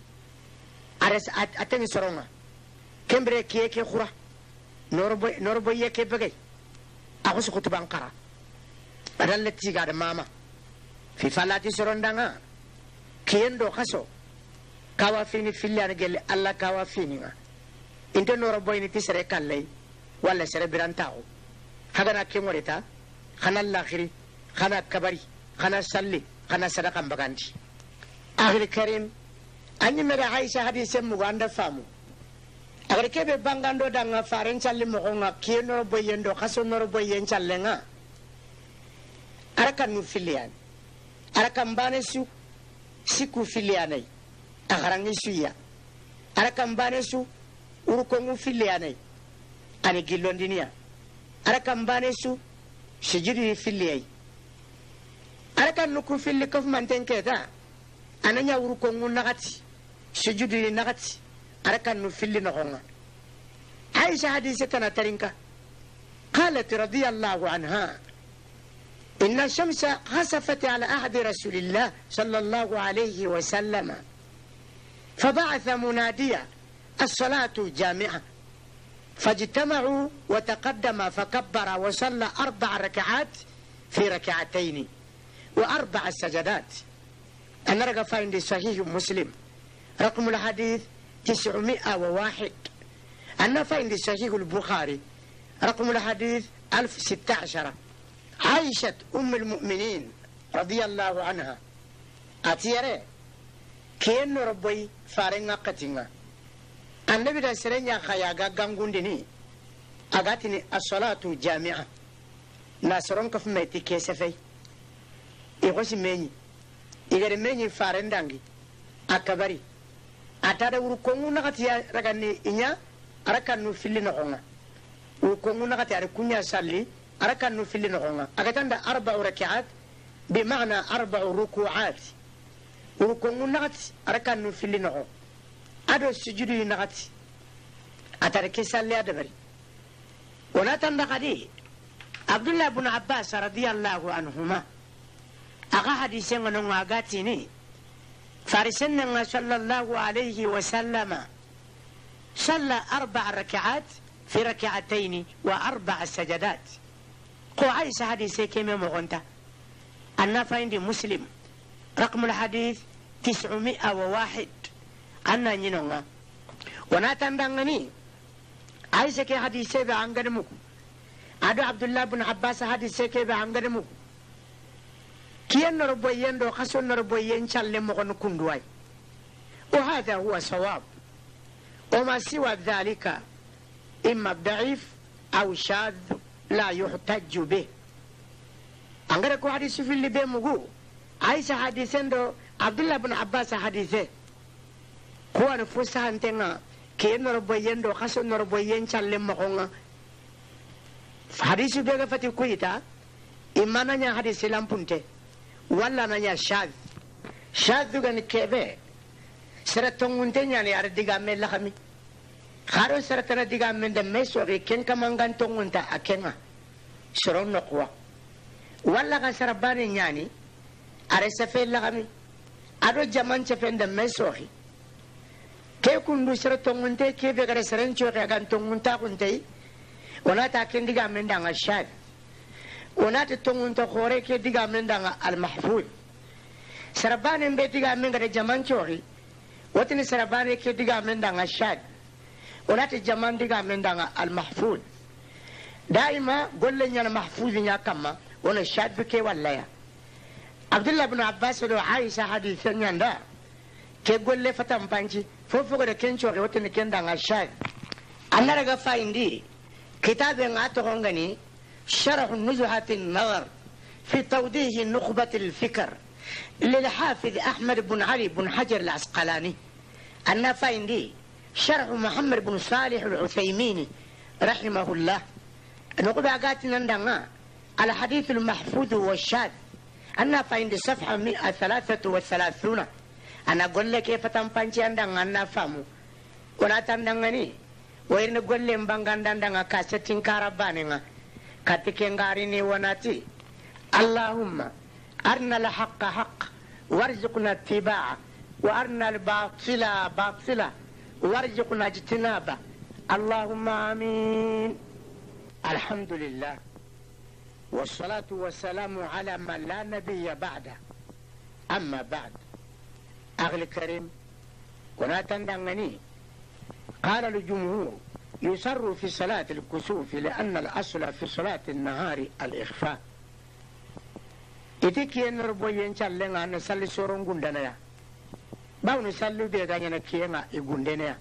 ares atengi soronga kembre ke khura norbo ye ke bagay ako su kutu bankara adal leti ga da mama fi falati sorondanga kiyendo khaso kawa fini fillan gele alla kawa fini nga inte norbo ni tisere kalle wala sere birantao هذا كم ورثة خنا الآخري خنا كبري خنا سلي خنا صدقة بغانتي آخر الكريم أني مرا عايشة حديث مغاندا فامو أغر كيف بانغاندو دانا فارن سلي مغونا كي نور بويندو خسو نور بوين سلنا أركان نفليان أركان بانسو سيكو فيلياني أغراني سويا أركان بانسو وركونو فيلياني أني جيلون دينيا arakan banesu sijiri filiyai arakan nuku fili kof manten keta ananya uruko ngunagati sijiri nagati arakan nu fili nogonga Aisha hadise kana tarinka قالت رضي الله عنها إن الشمس خسفت على عهد رسول الله صلى الله عليه وسلم فبعث مناديا الصلاة جامعة فاجتمعوا وتقدم فكبر وصلى 4 ركعات في ركعتين و4 سجدات. أنا رقم فايندي صحيح مسلم رقم الحديث 901. أنا فايندي صحيح البخاري رقم الحديث 1016. عائشة أم المؤمنين رضي الله عنها أتيري كين ربي فارنغا قتنغا النبي دا سرنيا خياغا غانغونديني اغاتني الصلاه جامعه ناصرون كف ميتي كيسفي يغوسي ميني يغري ميني فارندانغي اكبري اتا وركونو نغاتي رغاني انيا اركانو فيلي نخونغا وركونو نغاتي اركونيا سالي اركانو فيلي نخونغا اغاتاندا 4 ركعات بمعنى 4 ركوعات وركونو نغاتي اركانو فيلي نخونغا ado sujudu nagati atarke salli adabari wala tandaqadi Abdullah ibn Abbas radiyallahu anhuma aga hadisen ngono ngagati ni farisanna sallallahu alayhi wa sallama صلى 4 ركعات في ركعتين و4 سجدات قو عيسى حديث كما مغنتا أنا فايندي مسلم رقم الحديث 901. أنا نينونا وناتندغني عايزة كي حديثة بعنقدمك أدو عبد الله بن عباس حديثة كي بعنقدمك كي نربوين دو خسو نربوين شالم مغنكون دواي وهذا هو صواب وما سوى ذلك إما ضعيف أو شاذ لا يحتج به أنقدكو حديث في اللي بيمغو عايزة حديثة دو عبد الله بن عباس حديثة هو نفسها انتنا كي نربوين دو خسو نربوين شالم مغنى حديث بيغا فتي كويتا إما نانيا حديث لامبونتي ولا نانيا شاذ غن كيبه سرطنغونتي ناني أردقا من لخمي خارو سرطنا دقا من دميسوغي كن كمانغان تنغونتا أكينا سرون نقوى ولا غن سرباني ناني أرسفين لخمي أدو جمان شفين دميسوغي كي كندو سرطنغونتي كيف غير سرنشوغي أغان تنغونتا كنتي ولا تاكين دقا من دان الشاذ وناتي تونغون تخوري كي ديغا من دانا المحفوظ سربان بيتيغا من غير جمان شوري وتني سربان كي ديغا من دانا الشاد وناتي جمان ديغا من دانا المحفوظ دائما قول لي انا محفوظ يا كما وانا الشاد بكي ولا عبد الله بن عباس وعائشه حديث نياندا كي قول لي فتام بانجي فوفو غير كنشوري وتني كين دانا الشاد انا رغا فايندي كتاب غاتو شرح نزهة النظر في توضيح نخبة الفكر للحافظ أحمد بن علي بن حجر العسقلاني النافعندي شرح محمد بن صالح العثيمين رحمه الله نقول أقاتنا ندعنا على حديث المحفوظ والشاذ النافعندي صفحة 133 أنا أقول لك كيف تنبانشي عندنا النافعمو ولا تندعني وإن نقول لهم بانغاندنا كاستين كاربانينا كاتكينغاريني وناتي اللهم أرنا الحق حق وارزقنا اتباعه وأرنا الباطل باطلا وارزقنا اجتنابه اللهم آمين. الحمد لله والصلاة والسلام على من لا نبي بعده. أما بعد أغلى الكريم وناتندغني قال الجمهور يسر في صلاة الكسوف لأن الأصل في صلاة النهار الإخفاء. إذا كي نربو ينشالنا نسالي سورون غندنا باو نسالي بيغانينا كينا يغندنا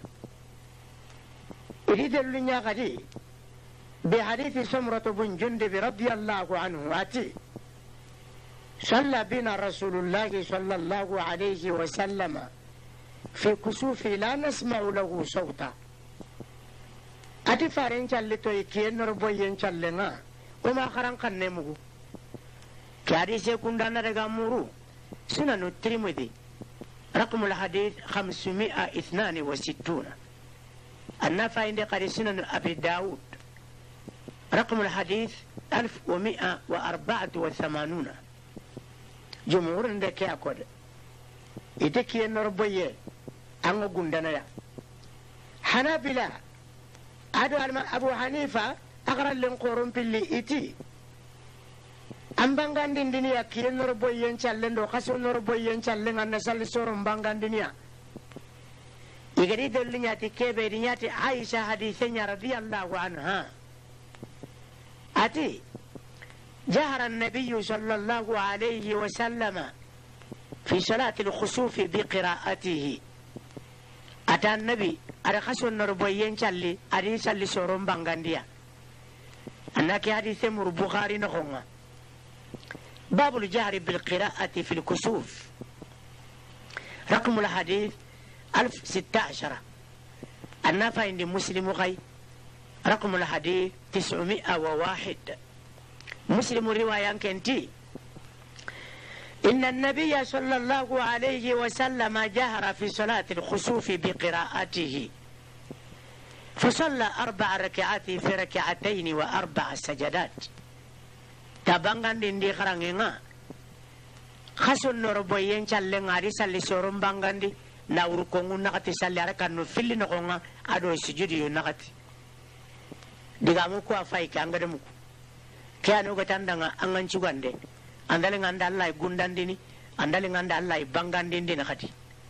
إذا دلنيا غدي بحديث سمرة بن جندب رضي الله عنه أتي صلى بنا رسول الله صلى الله عليه وسلم في كسوف لا نسمع له صوتا أتي فارين شالتو يكين نربو ينشالنا وما خران قنمه كاري سيكوندانا رغامورو سنن الترمذي رقم الحديث 562 النافع عند قري سنن أبي داود رقم الحديث 1184 جمهور عندك يا كود إتكي نربو أنو غندنا حنابلة أبو حنيفة أقرأ لنقورن باللي إتي أمبانغان دنيا كي نربو ينشالن دو خسو نربو ينشالن أن نسال سورم بانغان دنيا يجري دلنيا تكيبه دنيا عائشة حديثنا رضي الله عنها أتي جهر النبي صلى الله عليه وسلم في صلاة الخسوف بقراءته أتى النبي أرخص النربويين شالي أريس اللي سورون بانغانديا أنك حديث مر بخاري نخونا باب الجهر بالقراءة في الكسوف رقم الحديث 1016 النافع عند مسلم غي رقم الحديث 901 مسلم رواية كنتي إن النبي صلى الله عليه وسلم جهر في صلاة الخسوف بقراءته فصلى 4 ركعات في ركعتين و4 سجدات تبانغان دي خرانغينا خسون نوربوين چالن غاري سالي سورم بانغان دي ناورو كونغو نغتي سالي ركانو فيلي نغونغا ادو سجودي يو نغتي ديغامو كو افاي كانغدمو كيانو غتاندغا انغان چوغاندي andale nganda Allah gundandini andale nganda Allah bangandindi nakati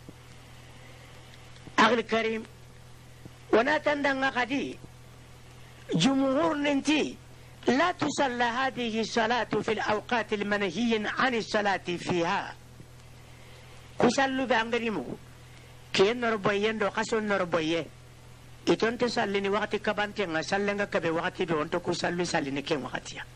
akhil karim wana tandanga kadi jumhur ninti لا تصلى هذه الصلاة في الأوقات المنهي عن الصلاة فيها كسلوا بأنغريمو كي نربوين دو خسو نربوين إتون تسليني وقت كبانتين سلنغا كبه وقت دون تكسلوا سليني كم وقتيا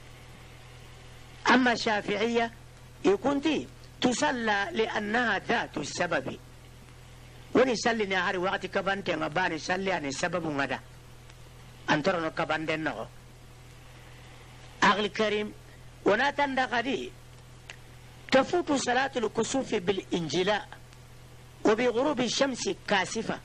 أما الشافعية يكونتي تصلى لأنها ذات السبب ونسليني هاري وقت كبانتين باني سلي عن السبب مدى أنترنو كبانتين نغو أغلى الكريم ولا تندقدي تفوت صلاة الكسوف بالإنجلاء وبغروب الشمس كاسفة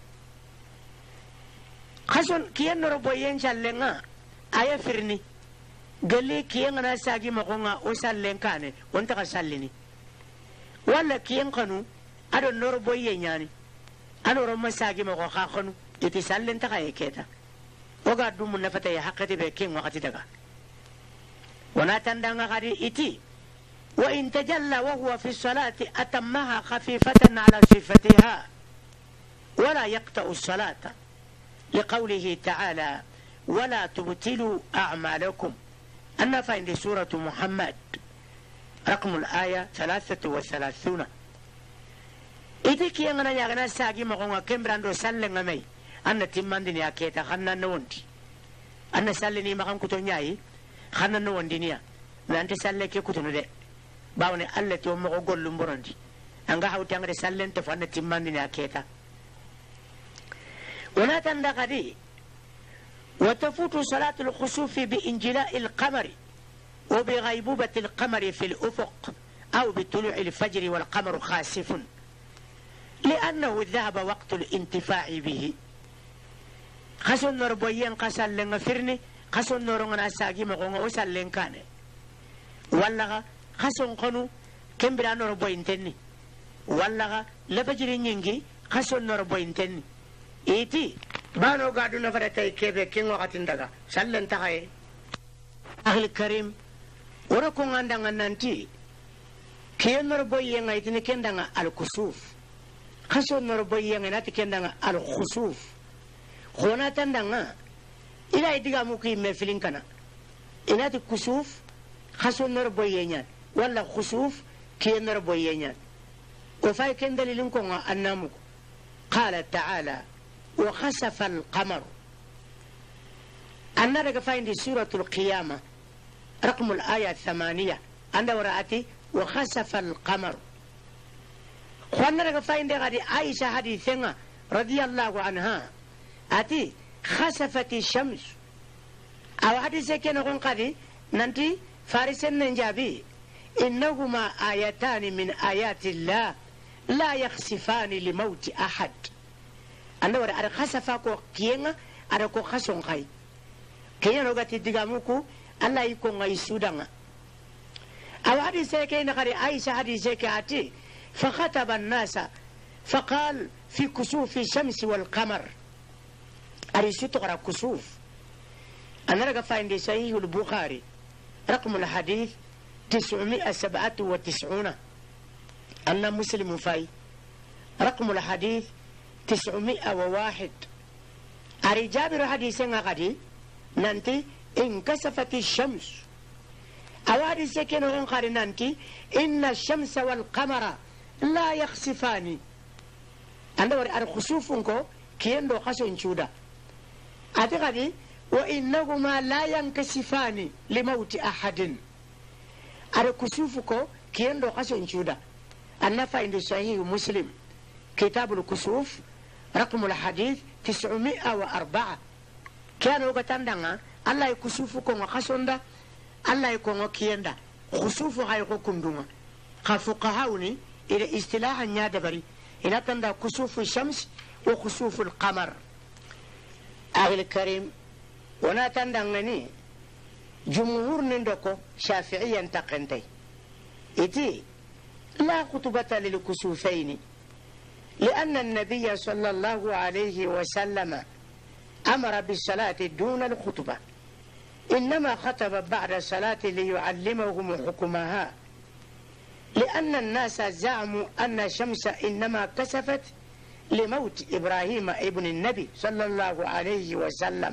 خسون كيان ربوين شالنا آية فرني قال لي كيان أنا ساقي مقونا وسالين كاني وانت قساليني ولا كيان قنو أدو نربوين يعني أنا رمى ساقي مقونا خاخنو يتسالين تغاية كيتا وقعدوا من نفتة يحقتي بكين وقتي تغا وناتندanga غادي إتي وإن تجلى وهو في الصلاة أتمها خفيفة على صفتها ولا يقطع الصلاة لقوله تعالى ولا تبتلوا أعمالكم أن فإن سورة محمد رقم الآية 33. إذا كيانا يغنى ساقي مغنى كمبراندو سلن مي أن تمان دنيا كيتا خانا نوندي أن سلني مغن كتو نياي خانا نوندي لأنت سلكي كتو ندي باوني ألا تو مغو قول لمبرندي أنغا حاو تانغري سلن تفانا تمان دنيا كيتا ولا تندقدي وتفوت صلاة الخسوف بإنجلاء القمر وبغيبوبة القمر في الأفق أو بطلوع الفجر والقمر خاسف لأنه ذهب وقت الانتفاع به خسن نربوين قسل لنغفرني خسن نرغن ساقي مغنغ وسل لنكاني والله خسن قنو كمبرا نربوين تني والله لفجر نينجي خسن نربوين تني إيتي بانو قادو نفرتي كيبه كين وقت اندغا سلن تغاي أهل الكريم وركون عندنا ننتي كين نربوين ايتني كندنا الكسوف خسن نربوين ناتي كندنا الخسوف خونا تندنا إلا يدغا موكي مفلين كنا إناتي كسوف خسن نربوين ولا خسوف كين نربوين وفاي كن دليلن كون أنامو قال تعالى وخسف القمر أنا رجع فاين سورة القيامة رقم الآية 8 أنا ورأتي وخسف القمر خوانا رجع فاين دي غادي عائشة حديثنا رضي الله عنها أتي خسفت الشمس أو حديثة كنا نقول قدي ننتي فارسن ننجابي إنهما آيتان من آيات الله لا يخسفان لموت أحد أنا ورا أنا خسفا كو كينا أنا كو خسون خاي كينا نوغا تدغاموكو الله يكون غاي سودانا أو هذه سيكين غري عائشة هذه سيكاتي فخطب الناس فقال في كسوف الشمس والقمر أريسو تقرأ كسوف أنا رقا فاين دي صحيح البخاري رقم الحديث 997 أنا مسلم فاي رقم الحديث 901 أري جابر حديثنا غدي ننتي انكسفت الشمس أو حديث كانوا غاري ننتي إن الشمس والقمر لا يخسفان أنا وري الخسوفنكو كيندو خسون شودا أتي غدي وإنهما لا ينكسفان لموت أحد الكسوفكو كيندو خسون شودا أنا فاين صحيح مسلم كتاب الكسوف رقم الحديث 904 كانوا قتندنا الله يكسوفكم وخسوندا الله يكون كيندا خسوف هايكو كندوما خفقهاوني إلى اصطلاح نيادبري إلى تندا كسوف الشمس وخسوف القمر أهل الكريم ونا تندنني جمهور نندكو شافعيا تقنتي إتي لا خطبة للكسوفين لأن النبي صلى الله عليه وسلم أمر بالصلاة دون الخطبة إنما خطب بعد الصلاة ليعلمهم حكمها لأن الناس زعموا أن الشمس إنما كسفت لموت إبراهيم ابن النبي صلى الله عليه وسلم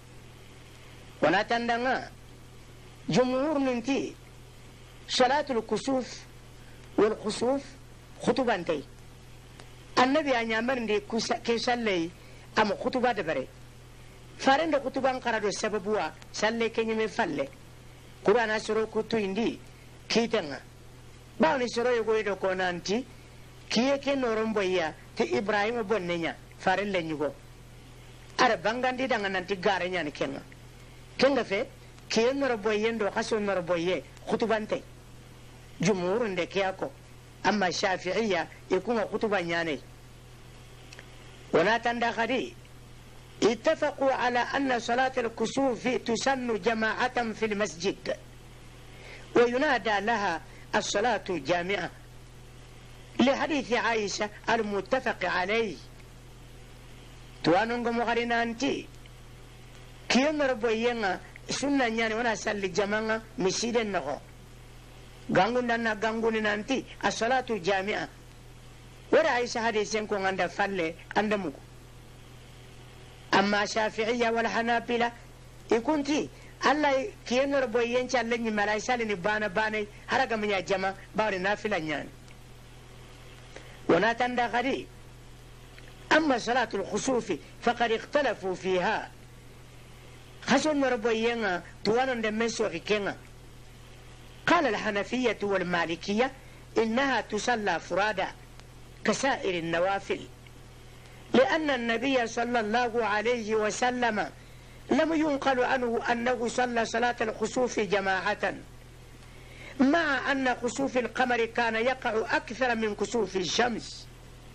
ولا تندنا جمهور ننتي صلاة الكسوف والخسوف خطبانتي النبي أن يمرني كسلي أم خطبة دبري farende kutuban karado sababuwa salle kenyi me falle qur'ana soro kutu indi kitenga bawni soro yugo ido ko nanti kiye ke noron boyya ti ibrahim bonnenya farelle nyugo ara bangandi danga nanti gare nyani kenga fe kiye noro boyye ndo kaso noro boyye khutubante jumhur nde kiyako amma shafi'iyya ikuma khutuban nyane wala tanda khadi اتفقوا على أن صلاة الكسوف تسن جماعة في المسجد وينادى لها الصلاة جامعة لحديث عائشة المتفق عليه توانونغ مغرنا أنتي كيون ربوينا sunna nyani wana salli jamanga misiden nako gangun danna ganguni nanti as-salatu jami'a wara aisha hadisen ko nganda falle anda muku amma shafi'iyya wal hanabila ikunti Allah kiyenor boyen challe ni malai sali ni bana haraga minya jama bawre nafila nyani wana tanda gadi أما صلاة الخسوف فقد اختلفوا فيها خشن ربوينا توانا دمسوا غكينا قال الحنفية والمالكية إنها تصلى فرادا كسائر النوافل لأن النبي صلى الله عليه وسلم لم ينقل عنه أنه صلى صلاة الخسوف جماعة مع أن خسوف القمر كان يقع أكثر من كسوف الشمس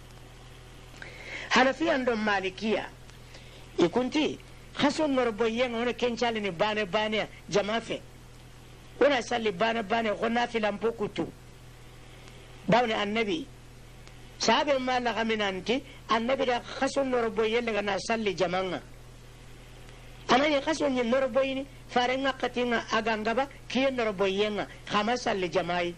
حنفية عندهم مالكية يكونتي خسون ربويين هنا كنشالني باني جمافة ونا سالي باني غنا في لامبوكوتو باوني النبي صحابي ما لغا من أنتي النبي دا خسون ربويين لغنا سالي جمانا أنا يخسون ربويين فارنغا قتينا أغانغبا كي ربويين خما سالي جماعي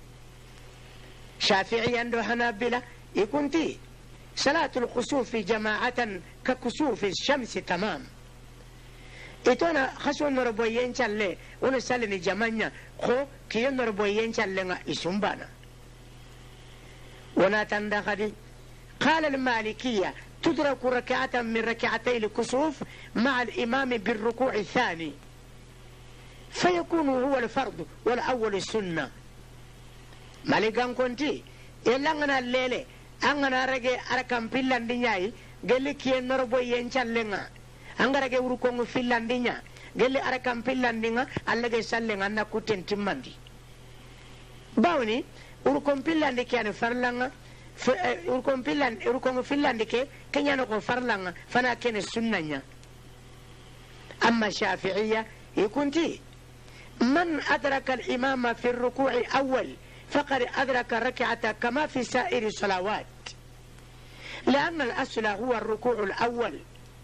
شافعي عنده حنابلة يكونتي صلاة الخسوف جماعة ككسوف الشمس تمام إتونا خسون ربويين شالي ونسالني جمانيا خو كيون ربويين شالي إسمبانا وناتندخدي قال المالكية تدرك ركعة من ركعتي الكسوف مع الإمام بالركوع الثاني فيكون هو الفرض والأول السنة مالكان كنتي إلا الليلة angana rage arakam pillandinyai gelli kien norbo yenchallenga angarage urukongu fillandinya gelli arakam pillandinga allage sallenga na kuten timmandi bawni urukon pillandi kiane farlanga urukon fillandi ke kenyano ko farlanga fana kene sunnanya amma shafi'iyya يكونتي من أدرك الإمام في الركوع أول فقد أدرك ركعة كما في سائر الصلوات لأن الأصل هو الركوع الأول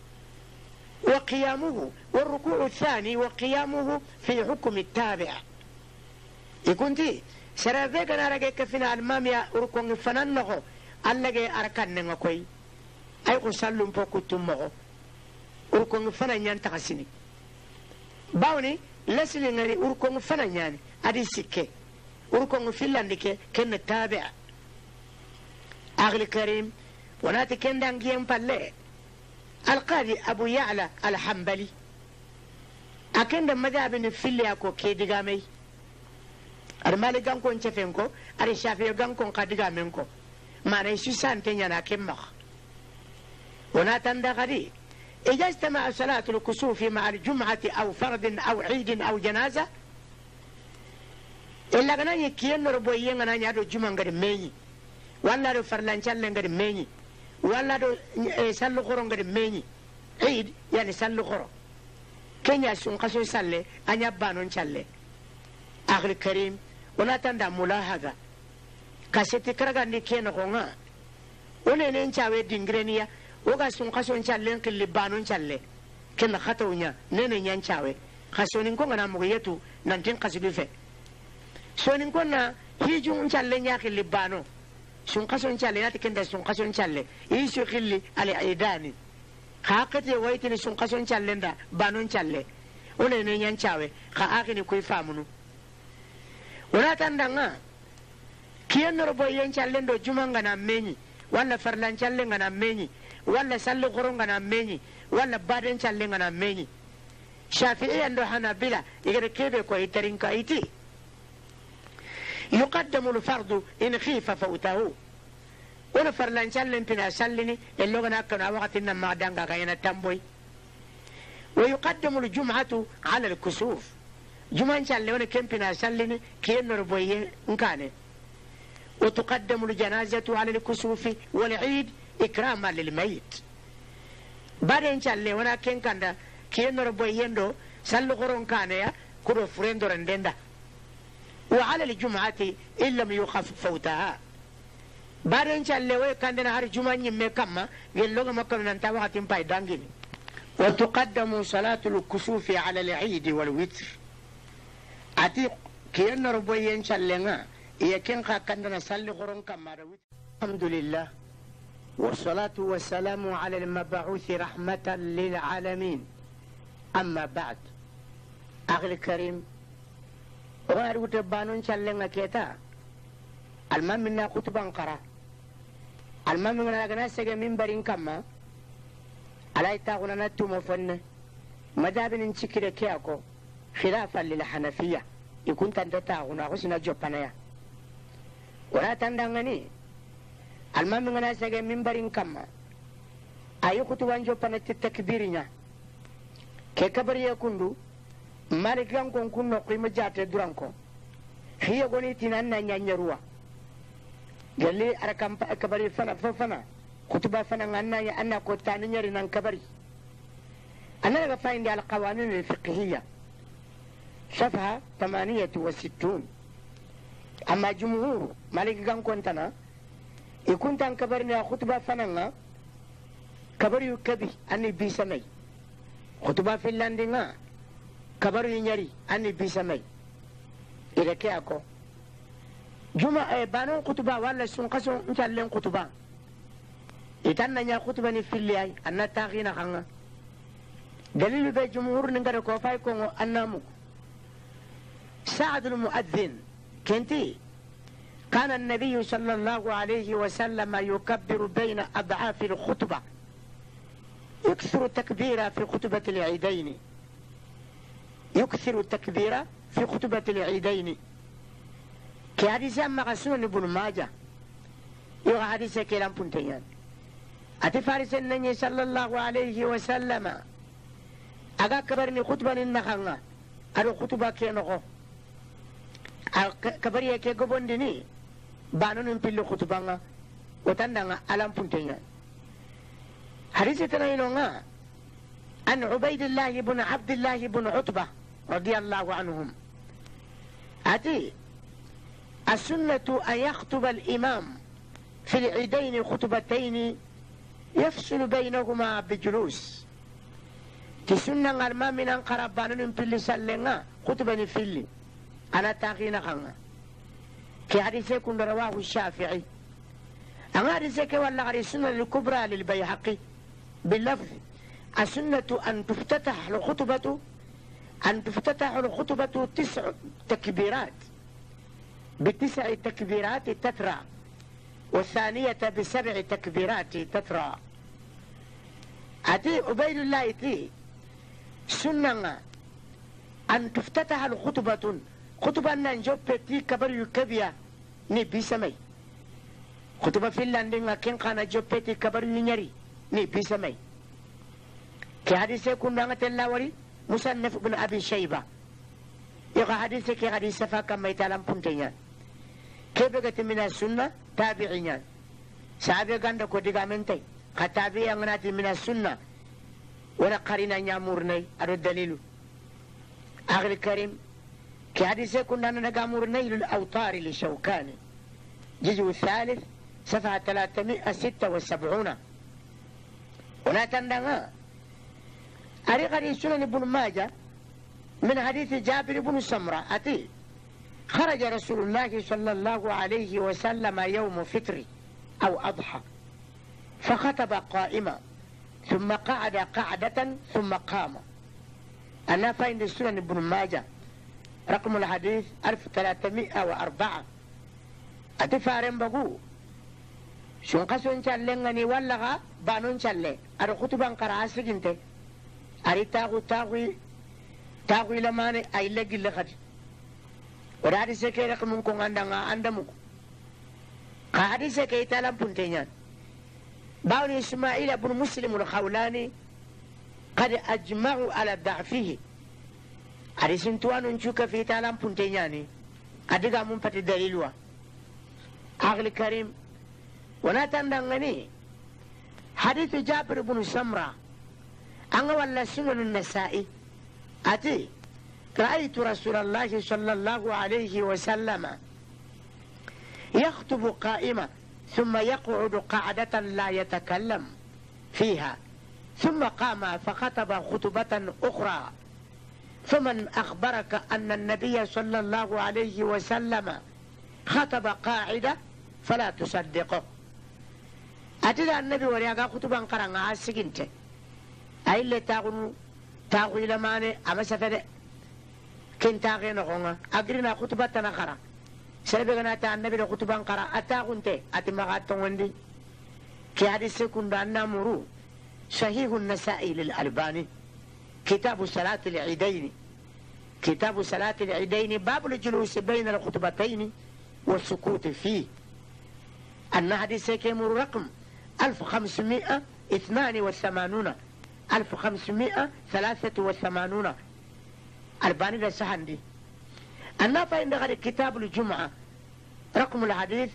وقيامه والركوع الثاني وقيامه في حكم التابع يكونتي سرافيك نارجيك فينا الماميا ركوع فنانه ألغي أركان نغكوي أيقو سلم بوكو تمغو ركوع فنان ينتغسيني باوني لسلي نري ركوع فنان يعني أدي سكي urkongu fillandike ken tabi' أغلى كريم وناتي كن دانجيم بالله القاضي أبو يعلى الحنبلي أكن مذهب نفيلي أكو كي دغامي أرمالي غانكو نشفنكو أري شافي غانكو قدغامنكو ما نيسو سانتين ينا كمخ وناتن دغري إذا استمع صلاة الكسوف مع الجمعة أو فرد أو عيد أو جنازة إلا كنا يكين ربويين أنا يادو جمعة غير ميني ولا دو فرلانشال غير ميني ولا دو سالو خورون غير ميني عيد يعني سالو خورو كينيا سنقصو سالي أنيا بانون شالي أخي الكريم وناتن دا ملاحظة كاسيتي كرغاني كين غونا ونين شاوي دينغرينيا وغا سنقصو شالي كلي بانون شالي كنا خطونا نين شاوي خاسونين كونا مغيتو نانتين قصدو في sonin konna hijun challe nyaki libano sun kason challe nati kenda sun kason challe isu khilli ali aidani khaqati waytini sun kason challe nda banon challe one ne nyan chawe kha akini kuy famunu wala tandanga kiyenno boyen challe ndo jumanga na menyi wala farlan challe ngana menyi wala sallu qoronga na menyi wala baden challe ngana menyi shafi'i ndo hanabila igere kebe ko itarinka iti يقدم الفرض إن خيف فوته ونفر لنسلم بنا سلني اللغة ناكنا وقت إنما دانغا غينا تنبوي ويقدم الجمعة على الكسوف جمعة سلني كم بنا سلني كي نربوي نكاني وتقدم الجنازة على الكسوف والعيد إكراما للميت بعدين سلني ونا كن كندا كي نربوي يندو سلو غرون كانيا كرو فريندو رندندا وعلى الجمعة إن لم يخف فوتها بعدين شالله كان هار الجمعة يمكما قال له ما كنا نتابع تيم باي دانجين وتقدم صلاة الكسوف على العيد والوتر أتي كيان ربوين شلنا يكين كان نصلي قرن كما الحمد لله والصلاة والسلام على المبعوث رحمة للعالمين أما بعد أخي الكريم وارو تبانون شلنا كيتا المام منا كتبان قرا المام منا ناس من برين كما على يتاغنا نتو مفن مذهب نشكر كياكو خلافا للحنفية يكون تنتاغنا غسنا جوبانيا ولا تندغني المام منا ناس من برين كما أيو كتبان جوبانا التكبيرنا كي كبر يكوندو مالك لانكم كنو قيمة جاتة درانكو هي غني تنانا نيانيروا قال لي أركام كبري فنا فنا كتبا فنا أنا أنا كنت نيري نان كبري أنا لقى فاين على القوانين الفقهية صفحة 68 أما جمهور مالك لان كنتنا يكون تان كبرنا كتبا فنا كبري كبي أني بيسمي خطبة في اللاندينا كبر ينيري أني بيسمي إذا كياكو جمعة بانون خطبة ولا سنقسم نتعلم خطبة إتانا نيا خطبة في الليل أنا تاغينا خانا دليل بجمهور نقدر كوفايكم أنامو سعد المؤذن كنتي كان النبي صلى الله عليه وسلم يكبر بين أضعاف الخطبة يكثر التكبير في خطبة العيدين يكثر التكبير في خطبة العيدين كحديث أما غسون ابن ماجه يوغا حديث كلام بنتيان أتفارس النبي صلى الله عليه وسلم أغا كبرني خطبة النخانا أرو خطبة كينوغو كبرية كي قبندني بانون نبيلو خطبة وتندنا ألام بنتيان حديث تنينونا عن عبيد الله بن عبد الله بن عتبة رضي الله عنهم أتي السنة أن يخطب الإمام في العيدين خطبتين يفصل بينهما بجلوس تسنة الإمام من قربان في سلنا خطبة في اللي أنا تاغينا خنا كي حديث يكون رواه الشافعي أما حديث ولا غير السنة الكبرى للبيهقي باللفظ السنة أن تفتتح الخطبة 9 تكبيرات ب9 تكبيرات تترى والثانية ب7 تكبيرات تترى أتي عبيد الله تي سنة أن تفتتح الخطبة خطبة ننجوب تي كبر يكبيا نبي سمي خطبة في اللندن كن كان جوب تي كبر ينيري ني بيسمي كي حديث يكون نغت اللاوري مصنف بن أبي شيبة يقع حديث كي حديث فاكا ميتالام بنتيان كي بغت من السنة تابعيان سابي غاند كو ديغامنتي كتابي يغناتي من السنة ولا قرينا نيامورني أدو الدليل أخي الكريم كي حديث يكون نغامورني للأوطار لشوكاني جزء الثالث صفحة 376 ولا تندغا أريغري سنن ابن ماجه من حديث جابر بن سمرة أتي خرج رسول الله صلى الله عليه وسلم يوم فطر أو أضحى فخطب قائما ثم قعد قعدة ثم قام أنا فإن سنن ابن ماجه رقم الحديث 1304 أتي فارن بقو شنقسون شالنغني ولغا بانون شالي أرو خطبان قرأسي جنتي أري تاغوي لماني أي لغي لغدي ورادي سكي رقمون كون عندمو قادي سكي تالام بنتينيان باوني إسماعيل بن مسلم الخولاني قد أجمعوا على ضعفه أري سنتوان نشوك في تالام بنتينياني أدقى منفت دليلوا أغلي كريم ولا تندغني حديث جابر بن سمرة أنا ولا سنن النسائي أتي رأيت رسول الله صلى الله عليه وسلم يخطب قائما ثم يقعد قعدة لا يتكلم فيها ثم قام فخطب خطبة أخرى: فمن أخبرك أن النبي صلى الله عليه وسلم خطب قاعدة فلا تصدقه. أتدى النبي ورياغا خطبا قرانها سجنت أي اللي تاغو إلى ماني أما سفد كن تاغي نغونا أقرنا خطبة نخرا سلبغنا تا النبي خطبا قرا أتاغنت أتمغات وندي كي حديث سيكون أن مرو صحيح النسائي للألباني كتاب صلاة العيدين، كتاب صلاة العيدين باب الجلوس بين الخطبتين والسكوت فيه. أن حديث كيمر رقم 1582 1583 الباني للسهندي. أنا فإن غير كتاب الجمعة رقم الحديث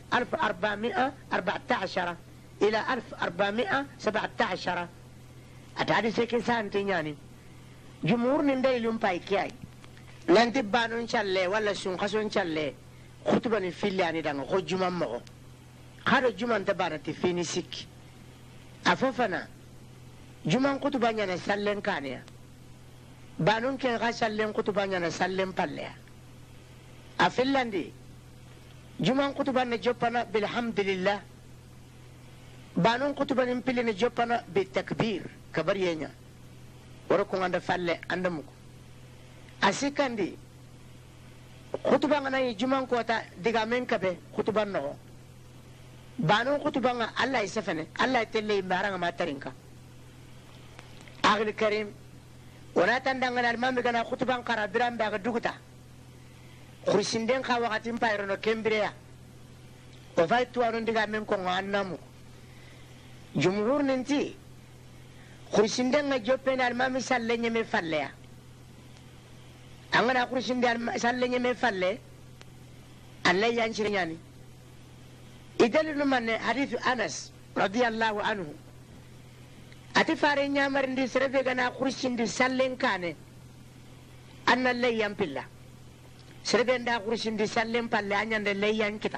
1414 إلى 1417 الحديث كيسان تنياني جمهور نندي لهم بايكياي لن تبانو إن شاء الله ولا سنخسو إن شاء الله خطبة نفيلياني دانو خو جمع مغو خارو جمع تبانا تفيني سيك أفوفنا جمع خطبة نانا سلين كانيا بانون كن غا سلين خطبة نانا سلين بالله أفلاندي جمع خطبة نجوبنا بالحمد لله بانون خطبة نمبلي نجوبنا بالتكبير كبرينيا وركم عند فله عندمك أسيكاندي خطبة أنا يجمعن كوتا دعامين كبه خطبة نو بانو خطبة الله يسفنه الله يتلي بارang ما ترينكا أغلى كريم ولا تندعنا المام بكنا خطبة كرابيران بعدوكتا خريسندين خاواتين بايرونو كمبريا وفايت توارون دعامين كونغان نامو جمهور ننتي خريسندين نجوبين المام سالني مفلّيا angana kursinde sallenye me falle Allah yanchirnyani idallu man hadith Anas radiyallahu anhu ati fare nyamar ndi serebe gana kursinde sallen kane anna layyan pilla serebe nda kursinde sallen palle anyande layyan kita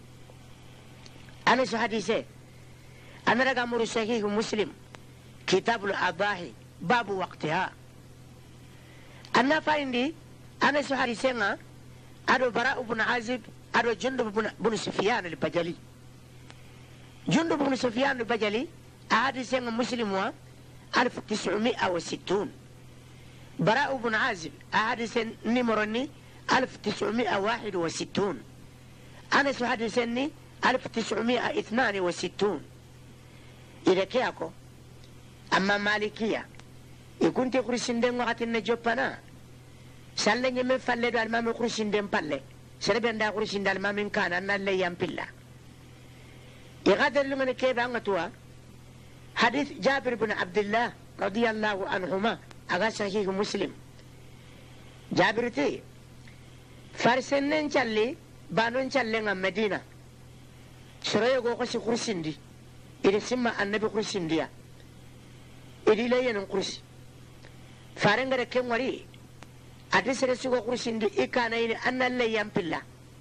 Anas hadise anara gamuru sahih Muslim kitabul adahi babu waqtiha anna faindi أنا سهري سنة أدو براء بن عازب أدو جندب بن سفيان البجلي جندب بن سفيان البجلي أحد سنة مسلم 1960 براء بن عازب أحد سنة نمرني 1961 أنا سهري سنة 1962 إذا كياكو أما مالكية يكون تقول سندن وقت النجوبنا سالني من فلّي دال ما مخرجين دم فلّي سربنا دا خرجين دال ما من كان أن اللي ينبلا يغادر لمن كيف عنتوا حديث جابر بن عبد الله رضي الله عنهما أغا صحيح مسلم جابر تي فارسنن چالي بانون چالي مدينة سرية غوغسي خرجين دي إذا سمع النبي خرجين ديا إذا لا ينقرسي فارنغر كم وري ati sere sugo kursindi ikana ini anna le yampilla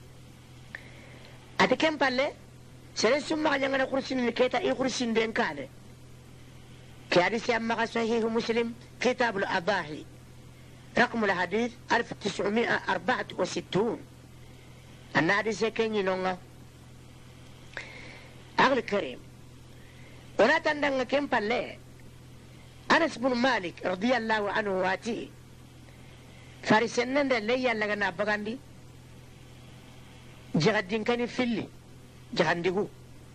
ati kempalle sere summa jangana kursindi keta i kursindi enkane ke hadisi amma sahih muslim kitab al-adahi رقم الحديث 1964 أن حديث كيني نونغا أغلى كريم ولا تندن كم بالله أنس بن مالك رضي الله عنه واتي فارسنن اللي يلغنا بغاندي جهدين كان فيلي جهندغو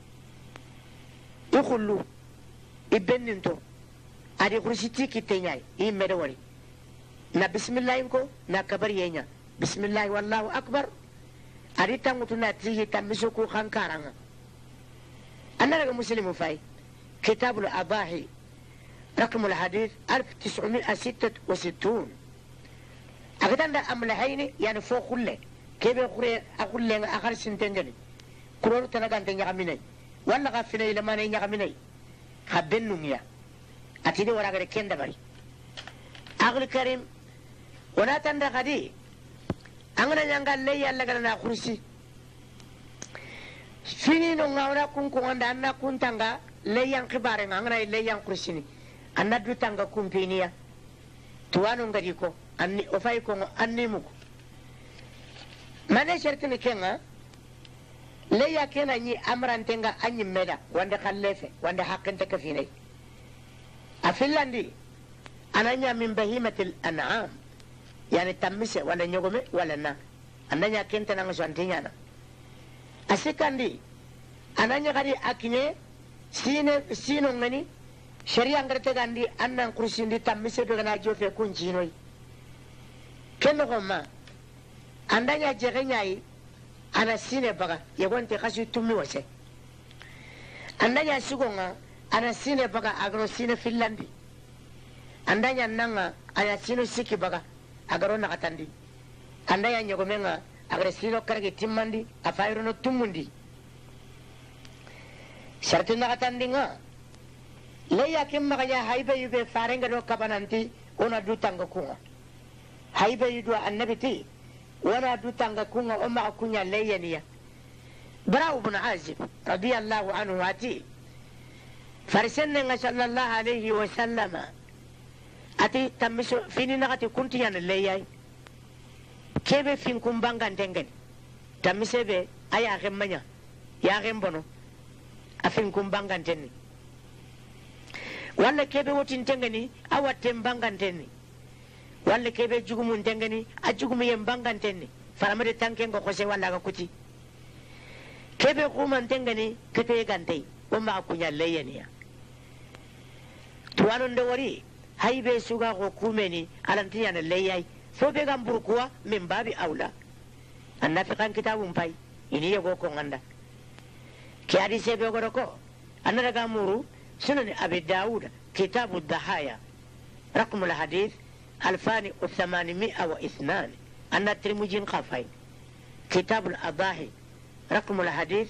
يخلو يبننتو ادي كرسيتي كيتنياي يمدوري نا بسم الله ينكو نا كبر ينيا بسم الله والله اكبر ادي تامتنا تيجي تمسكو خانكارanga انا رجل مسلم فاي كتاب الأضاحي رقم الحديث 1966 أقدر أمل هيني يعني فوق كله كيف أقول لك آخر سنتين كرور تناقان تنيا مني ولا غفني لما نيا مني خبنهم يا أتيني ورا غير كندا بري أقول كريم ولا تندى غدي أنا يانغال لي يلا كنا كرسي فيني نعورا كون كون دانا كون تانغا لي يان كبارين أنا لي يان كرسيني annadu tanga kumpiniya tuwanu ngadi ko anni o fay ko anni muko mane shartini kenga leya kena ni amrantenga anyi meda wande khallefe wande haqqinte kafinai afillandi ananya min bahimatil an'am yani tammise wala nyogome wala na ananya kenta nanga swantinya na asikandi ananya kadi akinye sino ngani sharia ngarete gandi annan kursindi tammise do gana jofe kunjinoi kenno gomma andanya jegenyai ana sine baga yegonte kasu tumi wase andanya sigonga ana sine baga agro sine finlandi andanya nanga ana sino siki baga agro nakatandi andanya nyogomenga agro sino karagi timmandi afayro no tumundi shartu nakatandi nga leya kimma ya haibe yube farenga do kabananti ona dutanga kunga haibe yudu annabiti ولا دوتانغا كونغا أما كونيا لينيا براو بن عازب رضي الله عنه واتي فرسلنا صلى الله عليه وسلم أتي تمسو فيني نغتي كنت يان اللياي كيف فينكم بانغان تنغن تمسو بي أي أغم منيا يا أغم بنو أفينكم بانغان تني ولا كيف وطن تنغني أو تن بانغان تني walla kebe jugumun tengani a jugumu yen bangantenni faramade tanken ko kose walla ga kuti kebe kuman tengani kete gantei o ma kunya leyeniya tuwanon de wari haybe suga ko kumeni alantiya na leyai fo be gam burkuwa min babi aula annafi kan kitabun pai ini yego ko nganda ki hadise be goro ko anara gamuru sunan abi daud kitabu dahaya رقم الحديث 2802 أن الترمذي قافين كتاب الأضاحي رقم الحديث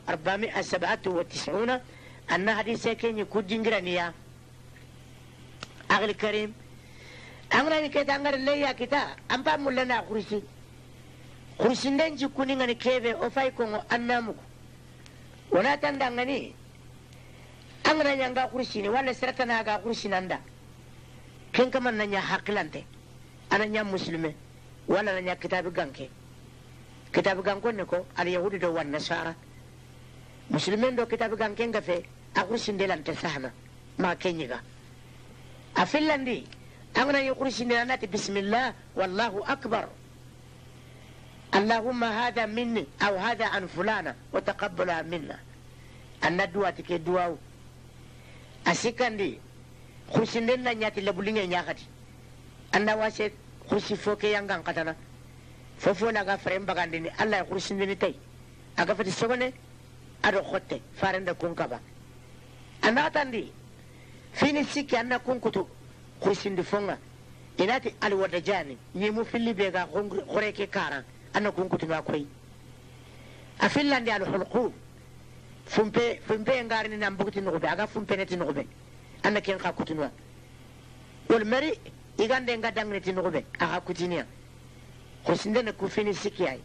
1497 أن حديث كان يكون جنجرانيا أغلى الكريم أغلى نكيت أغلى اللي كتا أمبا مولنا خرسي ننجي كوني كيف أفايكم أنامك ولا تندغني أغلى نيانغا خرسيني ولا سرتنا أغا خرسي نندا ken kaman nanya hakilante ananya muslime wala nanya kitabu ganke ne ko al yahudi do wan nasara muslimen do kitabu ganke ngafe akursin delante sahna ma kenyiga afillandi angana yukursin delante bismillah wallahu akbar اللهم هذا مني او هذا عن فلانة وتقبلها منا الندوة كي دواو أسيكاندي خرسندن نياتي لبولينيا نياخاتي أنا واسي خرسي فوكي يانغان قتنا فوفونا غافرين بغانديني الله خرسندني تاي أغافتي سوغني أدو خوتي فارند كونكابا أنا تاندي فيني سيكي أنا كونكتو خرسندي فونغا إناتي الودجاني يمو في اللي بيغا خوريكي كاران أنا كونكتو ناكوي أفلان على الحلقوم فمبي انغارني نامبوكتي نغبي أغا فمبي نتي نغبي أنا كين خا كتنوا والمري إيغان دنگا دنگنتي نغبي أغا كتنيا خسندنا كوفيني سيكياي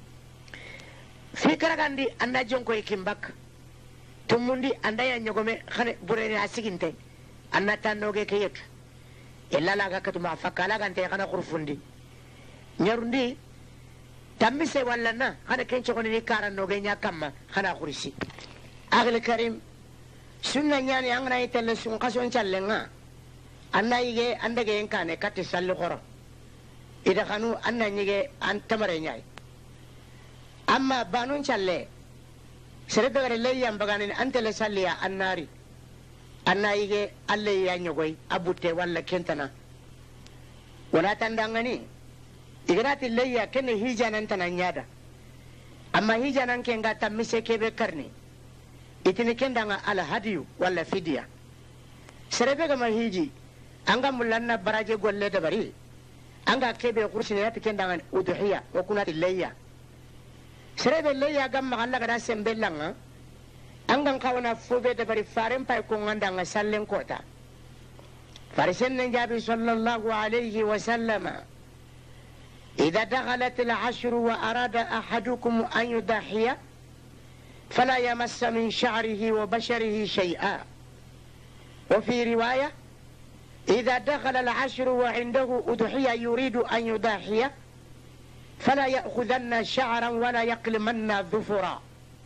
في كراغاندي أنا جونكو يكيمباك تموندي أندا يا نيغومي خاني بوريني هاسيكينتي أنا تانوغي كيك إلا لاغا كتما فكالا غانتي خانا خرفوندي نيروندي تمسي ولا نا خانا كنشو خوني كاران نوغي نيا كاما خانا خريسي أغلى كريم سنة نياني أنغنا يتل سن قصون شالنغا أنا يجي عندك إنكاني كاتي سالي خورا إذا خانو أنا يجي أن تمرين ياي أما بانون شالي سرطة غير اللي ينبغانين أنت لسالي الناري أنا يجي اللي يانيوغي أبوتي ولا كنتنا ولا تندغني إغراتي اللي كن هيجانا انتنا نيادا أما هيجانا كنغا تمسي كيبه كرني إتني كندanga على هديو ولا فدية سربة كما هيجي أنغا ملنا براجي قول دبري أنغا كيبه قرشنيات كندanga أضحية وكونات الليا سربة الليا كما الله كدا سمبلنا أنغا كاونا فوبة دبري فارم باي كونغاندanga سلن كوتا فرسلنا النبي صلى الله عليه وسلم إذا دخلت العشر وأراد أحدكم أن يضحي فلا يمس من شعره وبشره شيئا وفي رواية إذا دخل العشر وعنده أضحية يريد أن يضحي فلا يأخذن شعرا ولا يقلمن ظفرا.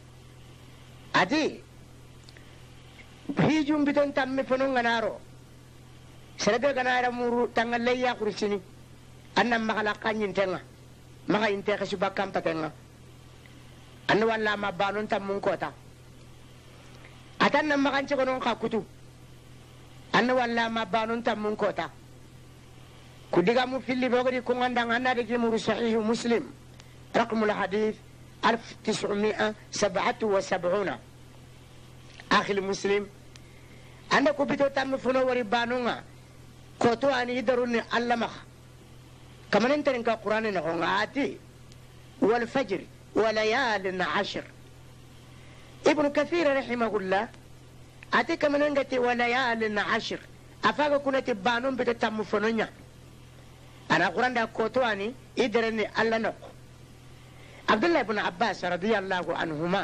أدي هيجون بتون تم فنون غنارو سربي غنارا مورو تنغلي يا كرسيني أنا مغلقان ينتنغ مغا ينتغ سباكام تتنغ أنا والله ما بانون تمون كوتا أتنا مغان تكونون كاكوتو أنا والله ما بانون تمون كوتا كديغا مفيلي بغري كونغان دانا ديكي مورو صحيح مسلم رقم الحديث 1977 أخي المسلم أنا كبيتو تم فنو وري بانونا كوتو أني يدروني علمخ كما ننترنك القرآن نقول آتي والفجر وليال عشر. ابن كثير رحمه الله آتي كما ننتي وليال عشر أفاق كنت بانون بتتم فنونا أنا القرآن دا كوتو أني يدرني على نقو. عبد الله بن عباس رضي الله عنهما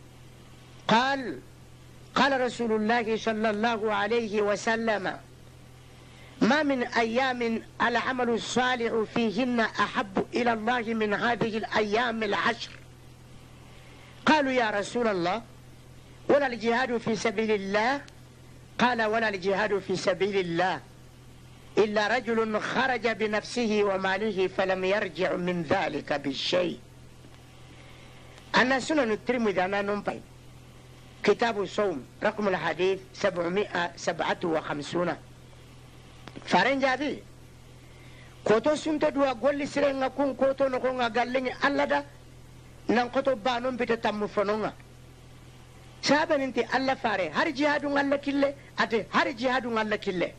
قال رسول الله صلى الله عليه وسلم ما من أيام العمل الصالح فيهن أحب إلى الله من هذه الأيام العشر. قالوا يا رسول الله ولا الجهاد في سبيل الله؟ قال ولا الجهاد في سبيل الله إلا رجل خرج بنفسه وماله فلم يرجع من ذلك بالشيء. أنا سنن الترمذي أنا نمبي كتاب الصوم رقم الحديث 757. فارن جابي كوتو سنت دوا قول سرنا كون كوتو نكون قالني الله دا نان كوتو بانون بتتم فنونا سابن انت الله فاري هر جهاد الله كله اتي هر جهاد الله كله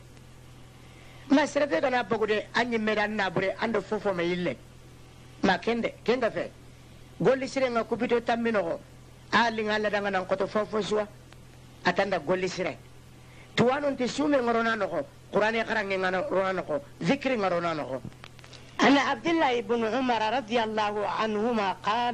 ما سرته دنا بغودي اني ميدان نابري اند فوفو ميله ما كنده في قول سرنا كوبيتو تامينو ali ngalla danga nan koto fofo suwa atanda golli sire tuwanu nti sume ngorona noko qur'ani qarange ngorona noko zikri ngorona noko. أنا عبد الله بن عمر رضي الله عنهما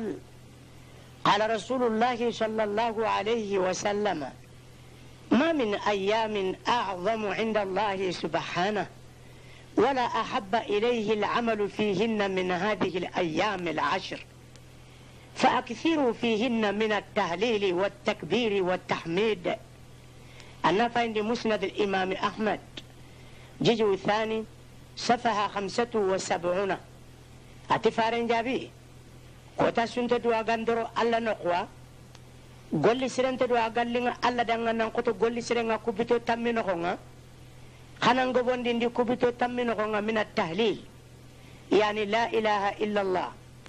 قال رسول الله صلى الله عليه وسلم ما من أيام أعظم عند الله سبحانه ولا أحب إليه العمل فيهن من هذه الأيام العشر فأكثروا فيهن من التهليل والتكبير والتحميد. أنا فعند مسند الإمام أحمد جزء الثاني صفحة 75. أتفارن جابي كوتا سنت دوا غندرو ألا نقوى قولي سرنت دوا غالينا ألا دنغنا كوتو قولي سرنغا كوبيتو تامينو خونغا خانان غبون دي كوبيتو تامينو خونغا من التهليل يعني لا إله إلا الله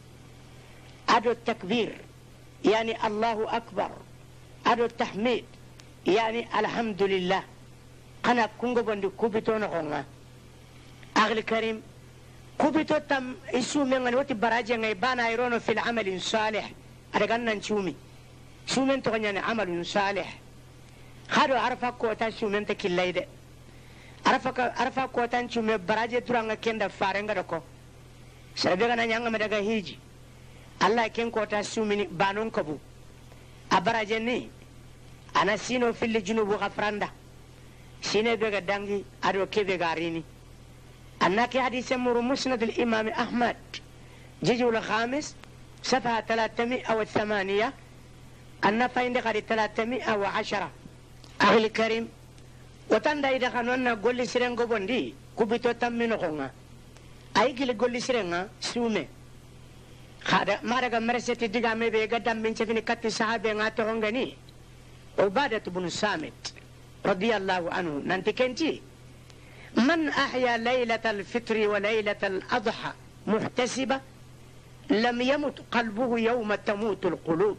أدو التكبير يعني الله أكبر أدو التحميد يعني الحمد لله. أنا كونغو بندو كوبيتو نخونا أغلى كريم كوبيتو تم إسومي نغنوتي براجع نيبانا يرونو في العمل صالح أرغانا نشومي سومين تغنيان عمل صالح خادو عرفا كوتا سومين تكيلايدة عرفا كوتا نشومي براجع ترانا كندا فارنغا دكو سربيغانا نيانغا مدغا هيجي Allah ken kota sumini banon kabu abarajeni ana sino fili junubu gafranda sine bega dangi ado kebe garini anna ki hadith muru musnad al-imam ahmad juz'u al-khamis صفحة 308 anna fainde qadi 310. أخي الكريم وتندا إذا خانونا قولي سرنغو بندي كوبيتو تامينو خونغا أي كيلي قولي سرنغا سومي خادا مارغا مرسيتي ديغامي بيغا دامبين سفيني كاتي صحابي غاتوغني عبادة بن الصامت رضي الله عنه نانتي كنتي من أحيا ليلة الفطر وليلة الأضحى محتسبة لم يمت قلبه يوم تموت القلوب.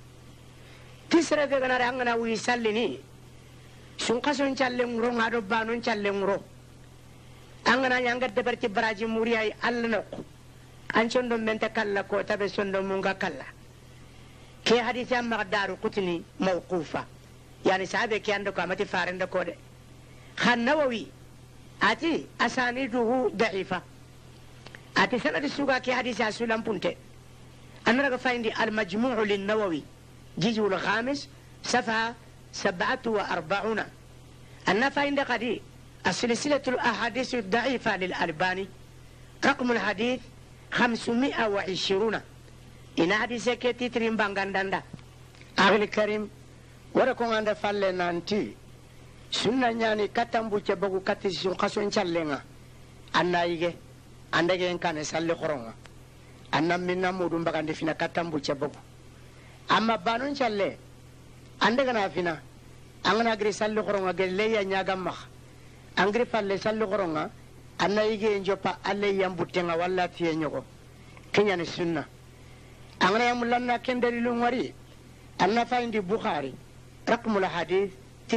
تسرى بغنا رانغنا ويسالني سنقصن چالمرو غادو بانون چالمرو أنغنا يانغا دبرتي براجي مورياي ألنقو أنشندو من تكلا كوتا بسندو مونغا كلا كي حديث أما دارو قتني موقوفة يعني صحابة كي عندك أمتي فارن دكودة خان نووي أتي أسانيده ضعيفة أتي سنة السوغا كي حديث أسولام بنتي أنا رغا فايندي المجموع للنووي جزء الخامس صفحة 47. أنا فايندي قدي السلسلة الأحاديث الضعيفة للألباني رقم الحديث 520. إن حديث كتير بانغانداندا. أهل الكريم وركون عند فلنا أنتي سنة يعني كتامبو تبغو كتير قصون شلنا أنا يجي عندك إن كان يسال خرونا أنا منا مودون بعند فينا كتامبو تبغو أما بانون شلة عندك أنا فينا أنا أجري سال خرونا قللي يا نجام أنغري فالله سال خرونا أنا يجي إنجوبا الله يامبوتنا ولا تيجي كنيا السنة أنا يملنا كندري لونغري أنا فايندي بخاري رقم الحديث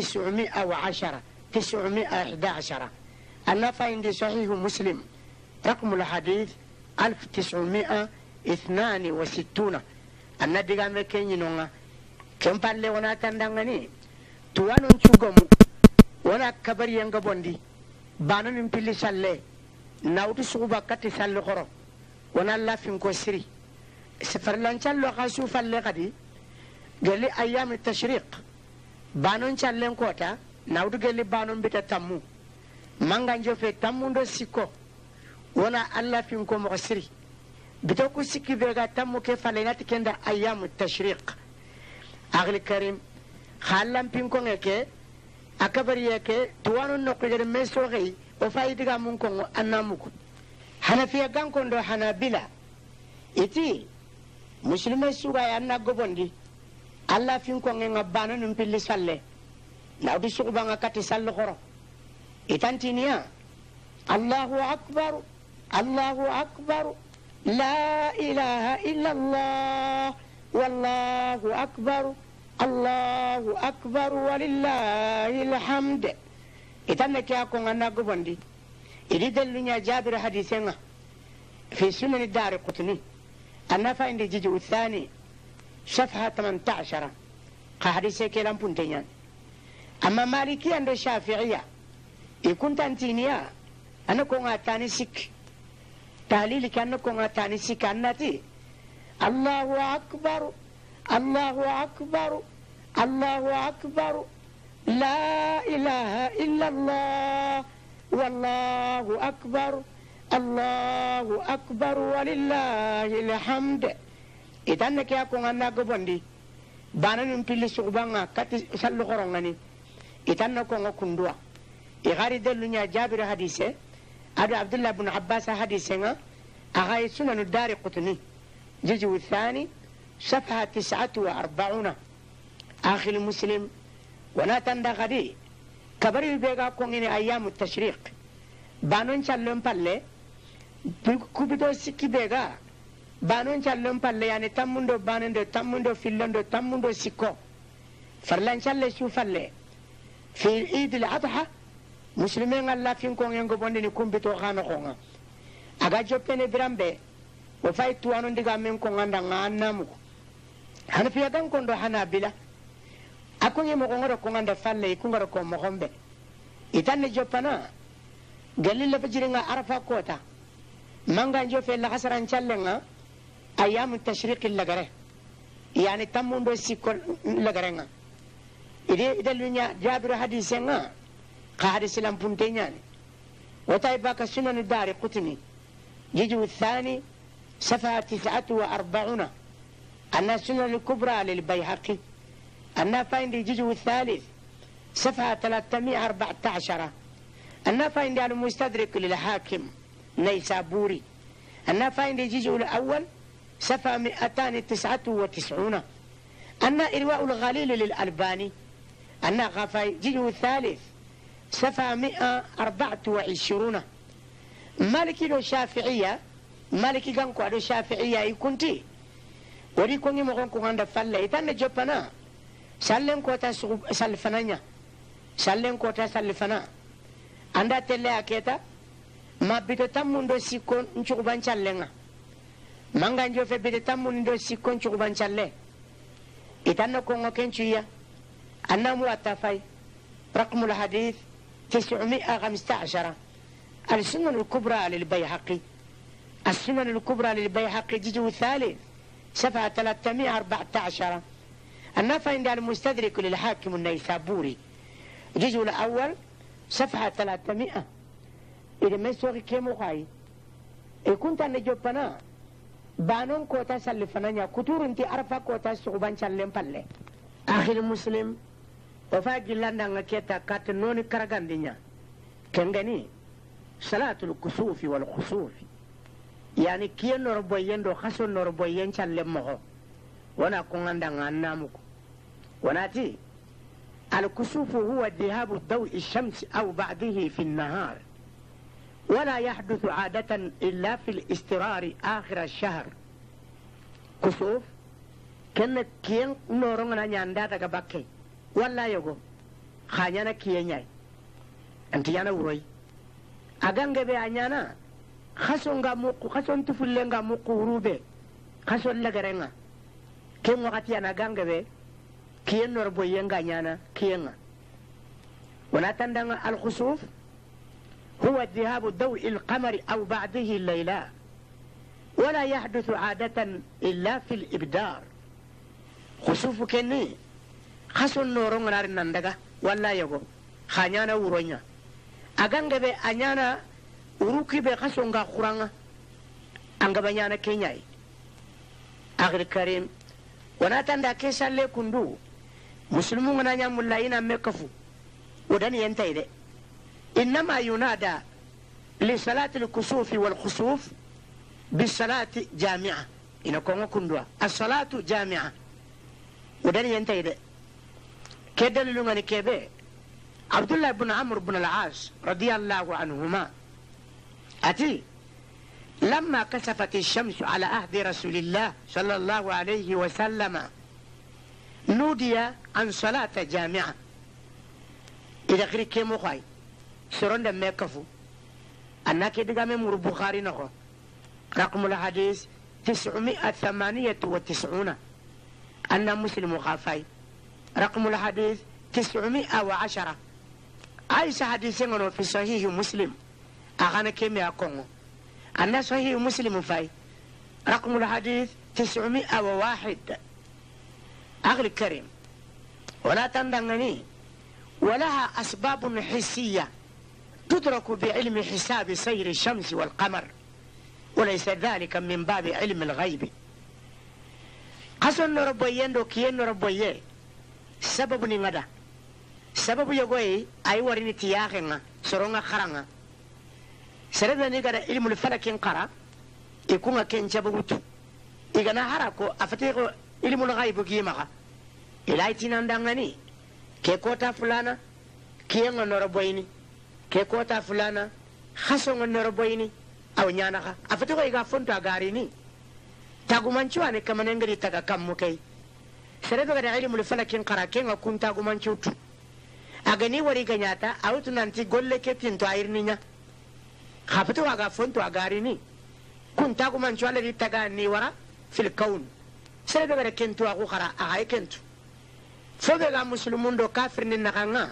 911 أنا فايندي صحيح مسلم رقم الحديث 1962. أنا دعام كيني نونا كم بالله ونا تندعني توانون شوكم ونا كبر ينعبوندي بانون يمتلي سالة ناوتي سوبا كتي سالة خرو ونا لا فينكو سري سفر لانشال لو خاسو فالله قدي قال لي أيام التشريق بانون شالين كوتا ناوتي قال لي بانون بيتا تامو مانغانجو في تامو دو سيكو ونا الله فينكو مغسري بتوكو سيكي بيغا تامو كيف فالينات كندا أيام التشريق. أغل الكريم خالام فينكو نكي أكبر يكي توانو نقل ميسوغي وفايدغا منكو أناموكو حنفيا غانكو دو حنابلا إتي مسلمي سوغا يانا غوبوندي الله فينكو نغا بانا نمبيلي سالي ناودي سوغبا نغاكاتي سالي خورو إتانتينيا الله أكبر الله أكبر لا إله إلا الله والله أكبر الله أكبر ولله الحمد. إتانك يا كون أنا غوبوندي إدي دلنيا جابر حديثنا في سنن الدار قطني أنا فاين الجزء الثاني صفحة 18 كحديث كلام بنتيان. أما مالكي عند الشافعية يكون تنتينيا أنا كون أتاني سك تهليل كأنه كون أتاني سك أنتي الله أكبر الله أكبر الله أكبر لا إله إلا الله والله أكبر الله أكبر ولله الحمد. إذا نك يكون أنا غبندي بانا نمبيلي سوبانا كاتي سالو خرونغاني إذا نكون كندوا إغاري دلنيا جابر حديثه أبي عبد الله بن عباس حديثنا أغاي سنن الدار قطني جزء الثاني صفحة 49 آخر مسلم ولا تندغدي كبري بيغا كونغيني أيام التشريق بانون شالون بالله كوبيدو سيكي بيغا بانون شالون بالله يعني تاموندو بانندو تاموندو فيلندو تاموندو سيكو فرلان شالله شوف الله في عيد الأضحى مسلمين الله فين كونغين غوبوندي كومبيتو خانو خونغا أغا جوبيني برامبي وفاي توانون ديغا من كونغاندا غانامو هنا في أدان كوندو حنابلة أكوني مغنغرو كونغاندا فالله يكونغرو كون مغنبه إتاني جوبانا قال لي فجرنا عرفا كوتا مانغا نجو في الحسران شالنا أيام التشريق اللغره يعني تمون دو سيكول لغرنا إذا لنيا جابر حديثنا قاعد سلام بنتيني وطيبك سنن الدار قطني جيجو الثاني صفحة 49 أن السنن الكبرى للبيهقي أن فاين جيجو الثالث صفحة 314 أن فاين المستدرك للحاكم نيسابوري أن فاين الجزء الأول صفحة 299 أن إرواء الغليل للألباني أن غفاي الجزء الثالث صفحة 124 مالكي لو شافعية مالكي كانكو على شافعية يكونتي وريكوني مغنكو عند فالله إتانا جبنا سلم كوتا سلفنانيا سلم كوتا سلفنا anda tele aketa ma bito tamundo sikon nchukuban challenga manga njo fe bito tamundo sikon nchukuban challe itanno kongo kenchuya annamu atafai رقم الحديث 915 السنن الكبرى للبيهقي السنن الكبرى للبيهقي جزء الثالث صفحة 314 النفع عند المستدرك للحاكم النيسابوري الجزء الأول صفحة 300 إذا ما سوغي كيمو خاي كنت أنا جوبنا بانون كوتا سلفنا كتور انتي عرفا كوتا سوغبان سلم بالله أخي المسلم وفاقي لنا كيتا كاتنوني كرغان دينيا كنغني صلاة الكسوف والخسوف يعني كي نربوين دو خسو نربوين سلم مخو وانا كون دانا نامكو وناتي الكسوف هو ذهاب ضوء الشمس أو بعده في النهار ولا يحدث عادة إلا في الاسترار آخر الشهر كسوف كانت كين نورنا نياندا تكبكي ولا يغو خانيانا كينياي انت يانا وروي أغانغ بي أنيانا خسونغا موكو خسون تفلنغا موكو وروبي خسون لغرنغا كين وقتي أنا أغانغ بي كين نوربوين غانيانا كينغا وناتندن الخسوف هو ذهاب ضوء القمر أو بعده الليلة ولا يحدث عادة إلا في الإبدار خسوف كني خسو نورون نار نندغا ولا يغو خانيانا ورونيا أغانغ بي أنيانا وروكي بي خسونغا خورانغا أنغا بنيانا كينياي أخي الكريم وناتندا كيسا لكندو مسلمون نانيا ملاينا مكفو ودن ينتهي إنما ينادى لصلاة الكسوف والخسوف بالصلاة جامعة إن كونغ كندوا الصلاة جامعة ودن ينتهي كده لنغني كيبه عبد الله بن عمرو بن العاص رضي الله عنهما أتي لما كسفت الشمس على عهد رسول الله صلى الله عليه وسلم نودي عن صلاة جامعة إذا خري كيمو خاي سرون دم مكفو أنا كده من البخاري نخو رقم الحديث 998 أن مسلم خافاي رقم الحديث 910 عايشة حديثين في صحيح مسلم أغانا كيمي أكونغو أن صحيح مسلم فاي رقم الحديث 901 أغلى الكريم ولا تندغني ولها أسباب حسية تدرك بعلم حساب سير الشمس والقمر وليس ذلك من باب علم الغيب قصن ربوين دو كين ربوين سبب نغدا سبب يغوي أي وريني تياغنا سرونغا خرانغا سرنا نغدا علم الفلك انقرا يكون كين سببوتو إغنا هراكو أفتيغو علم الغيب كيمغا إلاي تناندغني كيكوتا فلانا كيغا نربويني كيكوتا فلانا خسونغا نربويني أو نيانغا أفتيغو إغا فونتو أغاريني تاغو منشواني كمانينغري تاغا كموكي سرنا نغدا علم الفلك انقرا كيغا كون تاغو منشوتو أغني وري غنياتا أوتو نانتي غولي كتين تو عيرنينا خافتو أغا فونتو أغاريني كون تاغو منشوالي تاغاني ورا في الكون سرنا نغدا كنتو أغو خرا أغاي كنتو فبغا مسلمون دو كافر ننغانا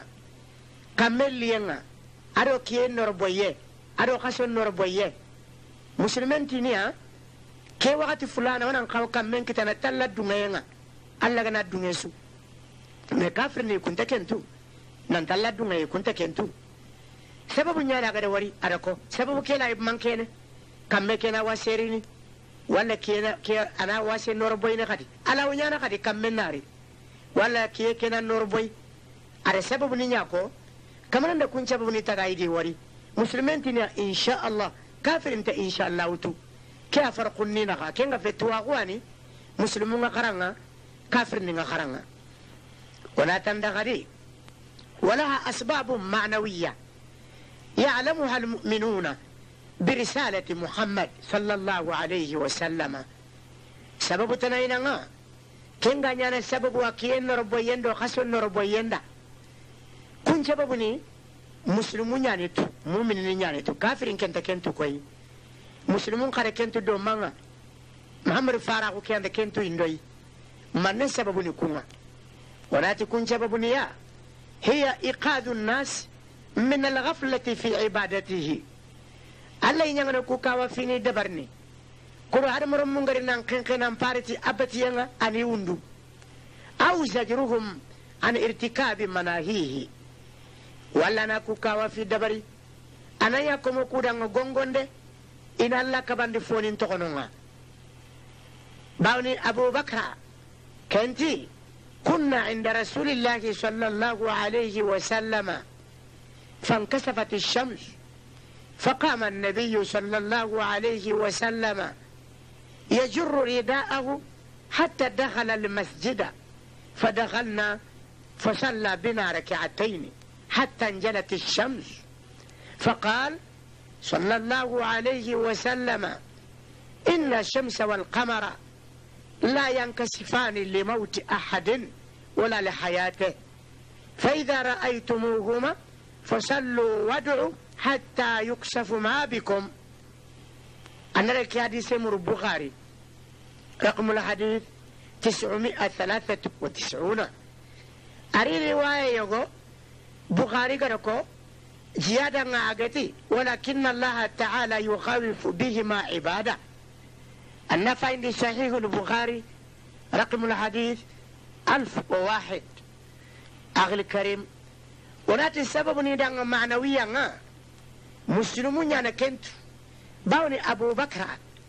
كملينا أدو كيه نوربويه أدو خسو نوربويه مسلمين تينيا كي وقت فلانا ونان قاو كمين كتانا تلا دونغينا ألا غنا دونغيسو مي كافر ني كنت كنتو نان تلا دونغي كنت كنتو سبب نيانا غدا وري أدكو سبب كينا يبمان كينا كمي كينا واسيريني ولا كي أنا واسي نوربويه نخدي ألا ونيانا خدي كمين ناري wala kiye kenan norboy ada sababu ni nyako kamanan da kun sababu ni tagaidi wari muslimin tinya insha Allah kafirin ta insha Allah wutu kya farqun ni naka kenga fetwa gwani muslimun ga karanga kafirin ga karanga wala tandagari ولها أسباب معنوية يعلمها المؤمنون برسالة محمد صلى الله عليه وسلم سبب تنيننا كنغا نانا سبب وكيين نربوين دو خسو نربوين دا كن سببني مسلمون يانيتو مؤمنين يانيتو كافرين كنت كنتو كوي مسلمون قرى كنتو دو مانا محمد فاراغو كنت كنتو اندوي من سببني كونا وناتي كن سببني يا هي إيقاظ الناس من الغفلة في عبادته الله ينغنو كوكاوا فيني دبرني كرو هذا مرم منغري نان بارتي أبتيانا أني وندو أو زجرهم عن ارتكاب مناهيه walla na kukawa fi dabari anaya komo kudanga gongonde ina alla kabandi fonin tokononga bawni abubakra kenti كنا عند رسول الله صلى الله عليه وسلم فانكسفت الشمس فقام النبي صلى الله عليه وسلم يجر رداءه حتى دخل المسجد فدخلنا فصلى بنا ركعتين حتى انجلت الشمس فقال صلى الله عليه وسلم إن الشمس والقمر لا ينكسفان لموت أحد ولا لحياته فإذا رأيتموهما فصلوا وادعوا حتى يكسف ما بكم. أنا لك حديث مر البخاري رقم الحديث 993. أري رواية يقول بخاري كركو زيادة عقتي ولكن الله تعالى يخوف بهما عباده. أنا فاين صحيح البخاري رقم الحديث 1001. أخي الكريم وناتي السبب ندان معنويا مسلمون أنا كنت باوني أبو بكر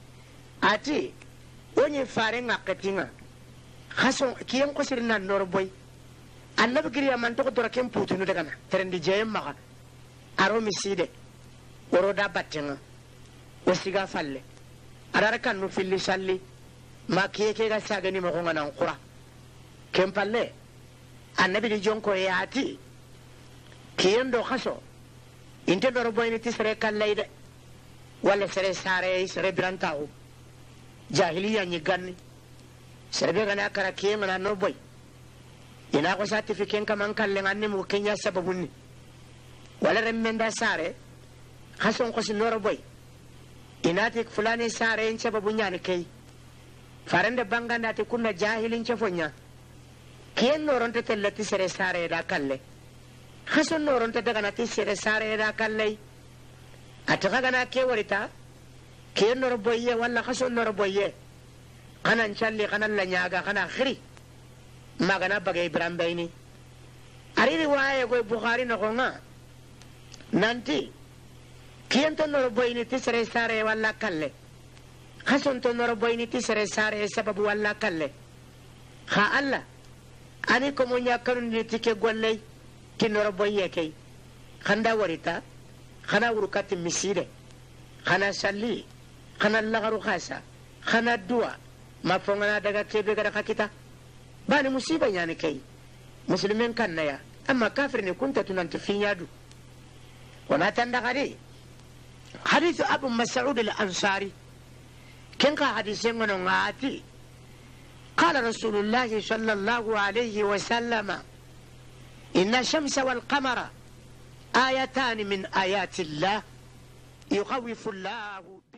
أتي وني فارن قتينا خاصو كيان قصرنا نوربوي أنا بكري من تقدر كم بوتنو دكنا ترندي جايم مغا أرومي سيدة ورودا باتنا وسيغا فالي أدارك أنو في اللي سالي ما كيكي غساقني مغونا ننقرا كم بالله النبي دي جونكو ياتي كيان دو خاصو انت نوربوي نتي كاللايد ولا ساري برانتاو jahiliya nyigani serbe gana kara kiyen na no boy ina ko certificate kaman kalle nganni mu kenya sababunni wala remenda sare hason ko sinoro boy ina te fulani sare en sababunya ne kai farande banganda te kunna jahilin cefonya kiyen noronte tellati sere sare da kalle hason noronte daga na te sere sare da kalle ataka gana ke warita كين ربويه ولا خسون ربويه أنا نشلي أنا لنياغا أنا خري ما كنا بقى إبراهيم بيني أري رواية كوي بخاري نقولنا نانتي كين تنربويني تسري ساري ولا كله خسون تنربويني تسري ساري سبب ولا كله خا الله أني كمونيا كنون نتيكي قولي كين ربويه كي خندا وريتا خنا وركات مسيرة خنا سلي خنا اللغرو خاسا خنا الدواء ما فوقنا دقا كيبه قد كتا باني مصيبة يعني كي مسلمين كان يا أما كافرني كنت تننتفين يادو وما تندغري حديث أبو مسعود الأنصاري كنك حديثين من غاتي قال رسول الله صلى الله عليه وسلم إن الشمس والقمر آيتان من آيات الله يخوف الله